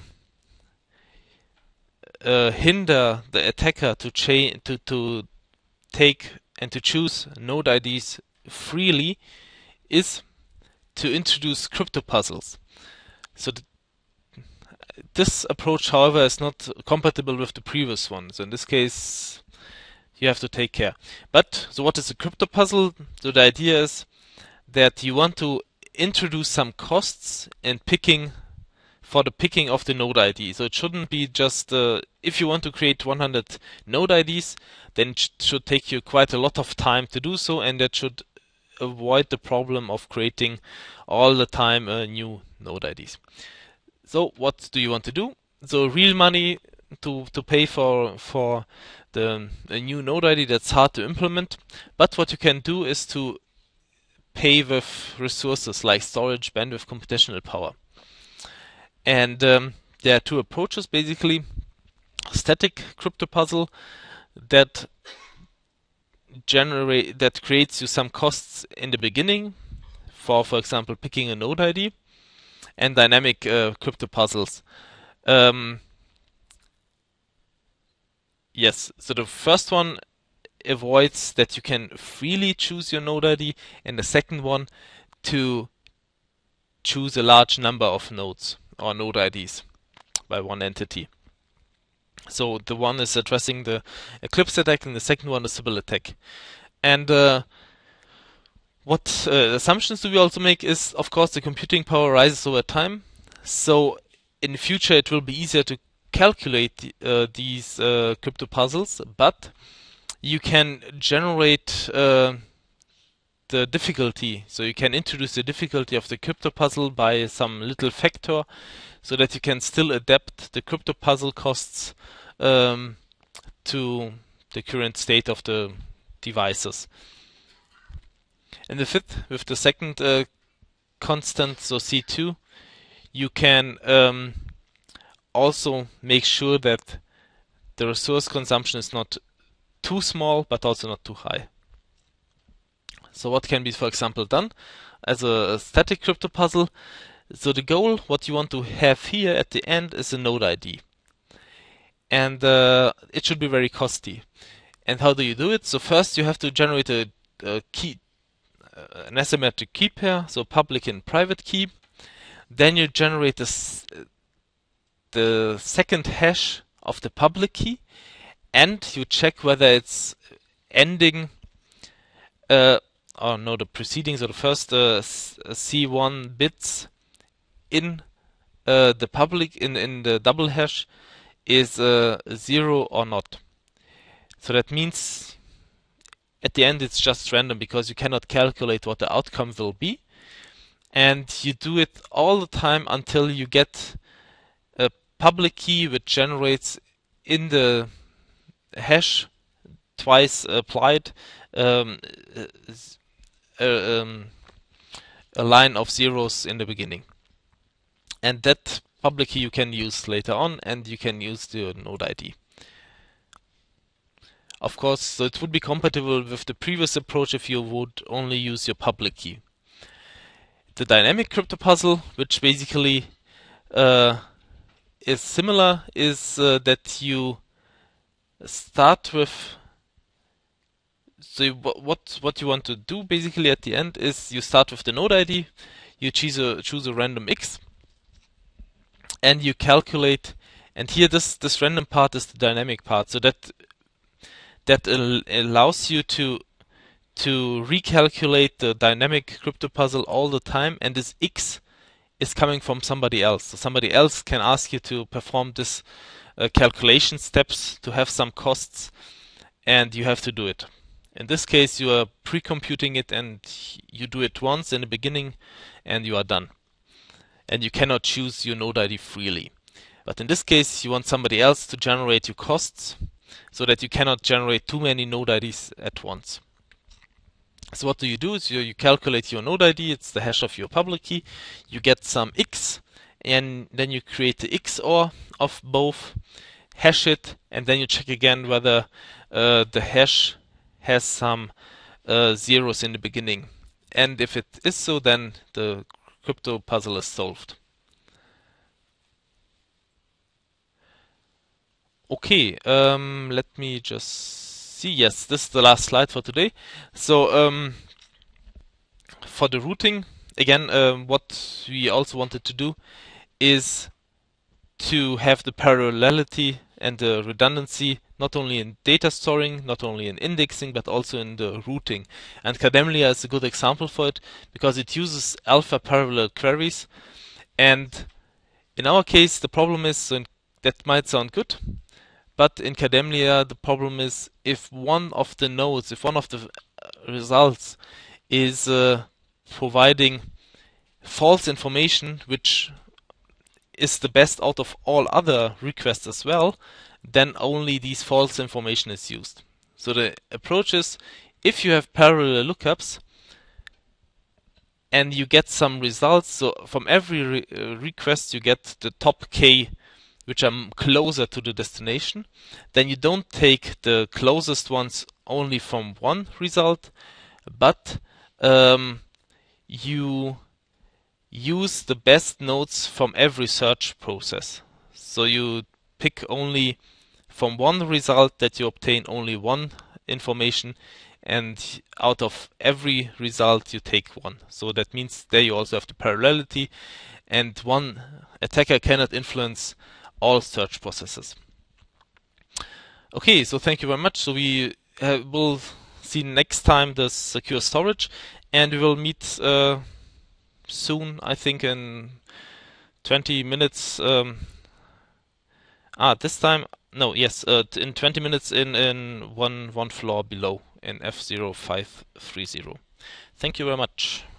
uh, hinder the attacker to, cha to, to take and to choose node I Ds freely is to introduce crypto puzzles. So th this approach, however, is not compatible with the previous one. So in this case, you have to take care. But, so what is a crypto puzzle? So the idea is that you want to introduce some costs in picking, for the picking of the node I D. So it shouldn't be just, uh, if you want to create one hundred node I Ds, then it sh should take you quite a lot of time to do so, and that should avoid the problem of creating all the time uh, new node I Ds. So what do you want to do? So real money to, to pay for, for the a new node I D, that's hard to implement. But what you can do is to pay with resources like storage, bandwidth, computational power. And um, there are two approaches basically. Static crypto puzzle that generate that creates you some costs in the beginning for, for example, picking a node I D, and dynamic uh, crypto puzzles. Um, yes, so the first one avoids that you can freely choose your node I D, and the second one to choose a large number of nodes or node I Ds by one entity. So the one is addressing the Eclipse attack, and the second one the Sybil attack. And uh, what uh, assumptions do we also make is, of course, the computing power rises over time. So in the future it will be easier to calculate uh, these uh, crypto puzzles, but you can generate uh, the difficulty. So you can introduce the difficulty of the crypto puzzle by some little factor, so that you can still adapt the crypto puzzle costs um, to the current state of the devices. And with it, with the second uh, constant, so C two, you can um, also make sure that the resource consumption is not too small, but also not too high. So what can be, for example, done as a, a static crypto puzzle? So the goal, what you want to have here at the end, is a node I D. And uh, it should be very costly. And how do you do it? So first you have to generate a, a key, uh, an asymmetric key pair, so public and private key. Then you generate this, the second hash of the public key, and you check whether it's ending, uh, or no, the preceding, so the first uh, C one bits in uh, the public, in, in the double hash, is uh, zero or not. So that means at the end it's just random, because you cannot calculate what the outcome will be. And you do it all the time until you get a public key which generates in the hash twice applied um, a, um, a line of zeros in the beginning. And that public key you can use later on, and you can use the node I D. Of course, so it would be compatible with the previous approach if you would only use your public key. The dynamic crypto puzzle, which basically uh, is similar, is uh, that you start with, so you, what what you want to do basically at the end is you start with the node I D, you choose a choose a random X, and you calculate. And here this this random part is the dynamic part, so that that al allows you to to recalculate the dynamic crypto puzzle all the time, and this X is coming from somebody else. So somebody else can ask you to perform this uh, calculation steps to have some costs, and you have to do it. In this case, you are pre-computing it, and you do it once in the beginning, and you are done. And you cannot choose your node I D freely. But in this case, you want somebody else to generate your costs so that you cannot generate too many node I Ds at once. So what do you do is you, you calculate your node I D, it's the hash of your public key, you get some X, and then you create the X O R of both, hash it, and then you check again whether uh, the hash has some uh, zeros in the beginning. And if it is so, then the crypto puzzle is solved. Okay, um, let me just see. Yes, this is the last slide for today. So um, for the routing, again, um, what we also wanted to do is to have the parallelity and the redundancy not only in data storing, not only in indexing, but also in the routing. And Kademlia is a good example for it because it uses alpha parallel queries. And in our case, the problem is, so that might sound good, but in Kademlia, the problem is if one of the nodes, if one of the results is uh, providing false information, which is the best out of all other requests as well, then only these false information is used. So the approach is, if you have parallel lookups and you get some results, so from every re uh, request you get the top k, which are closer to the destination, then you don't take the closest ones only from one result, but um, you use the best nodes from every search process. So you pick only from one result that you obtain only one information, and out of every result you take one. So that means there you also have the parallelity, and one attacker cannot influence all search processes. Okay, so thank you very much. So we uh, will see next time the secure storage, and we will meet uh, soon, I think in twenty minutes. Um, ah, this time, no, yes, uh, in twenty minutes in, in one, one floor below in F zero five three zero. Thank you very much.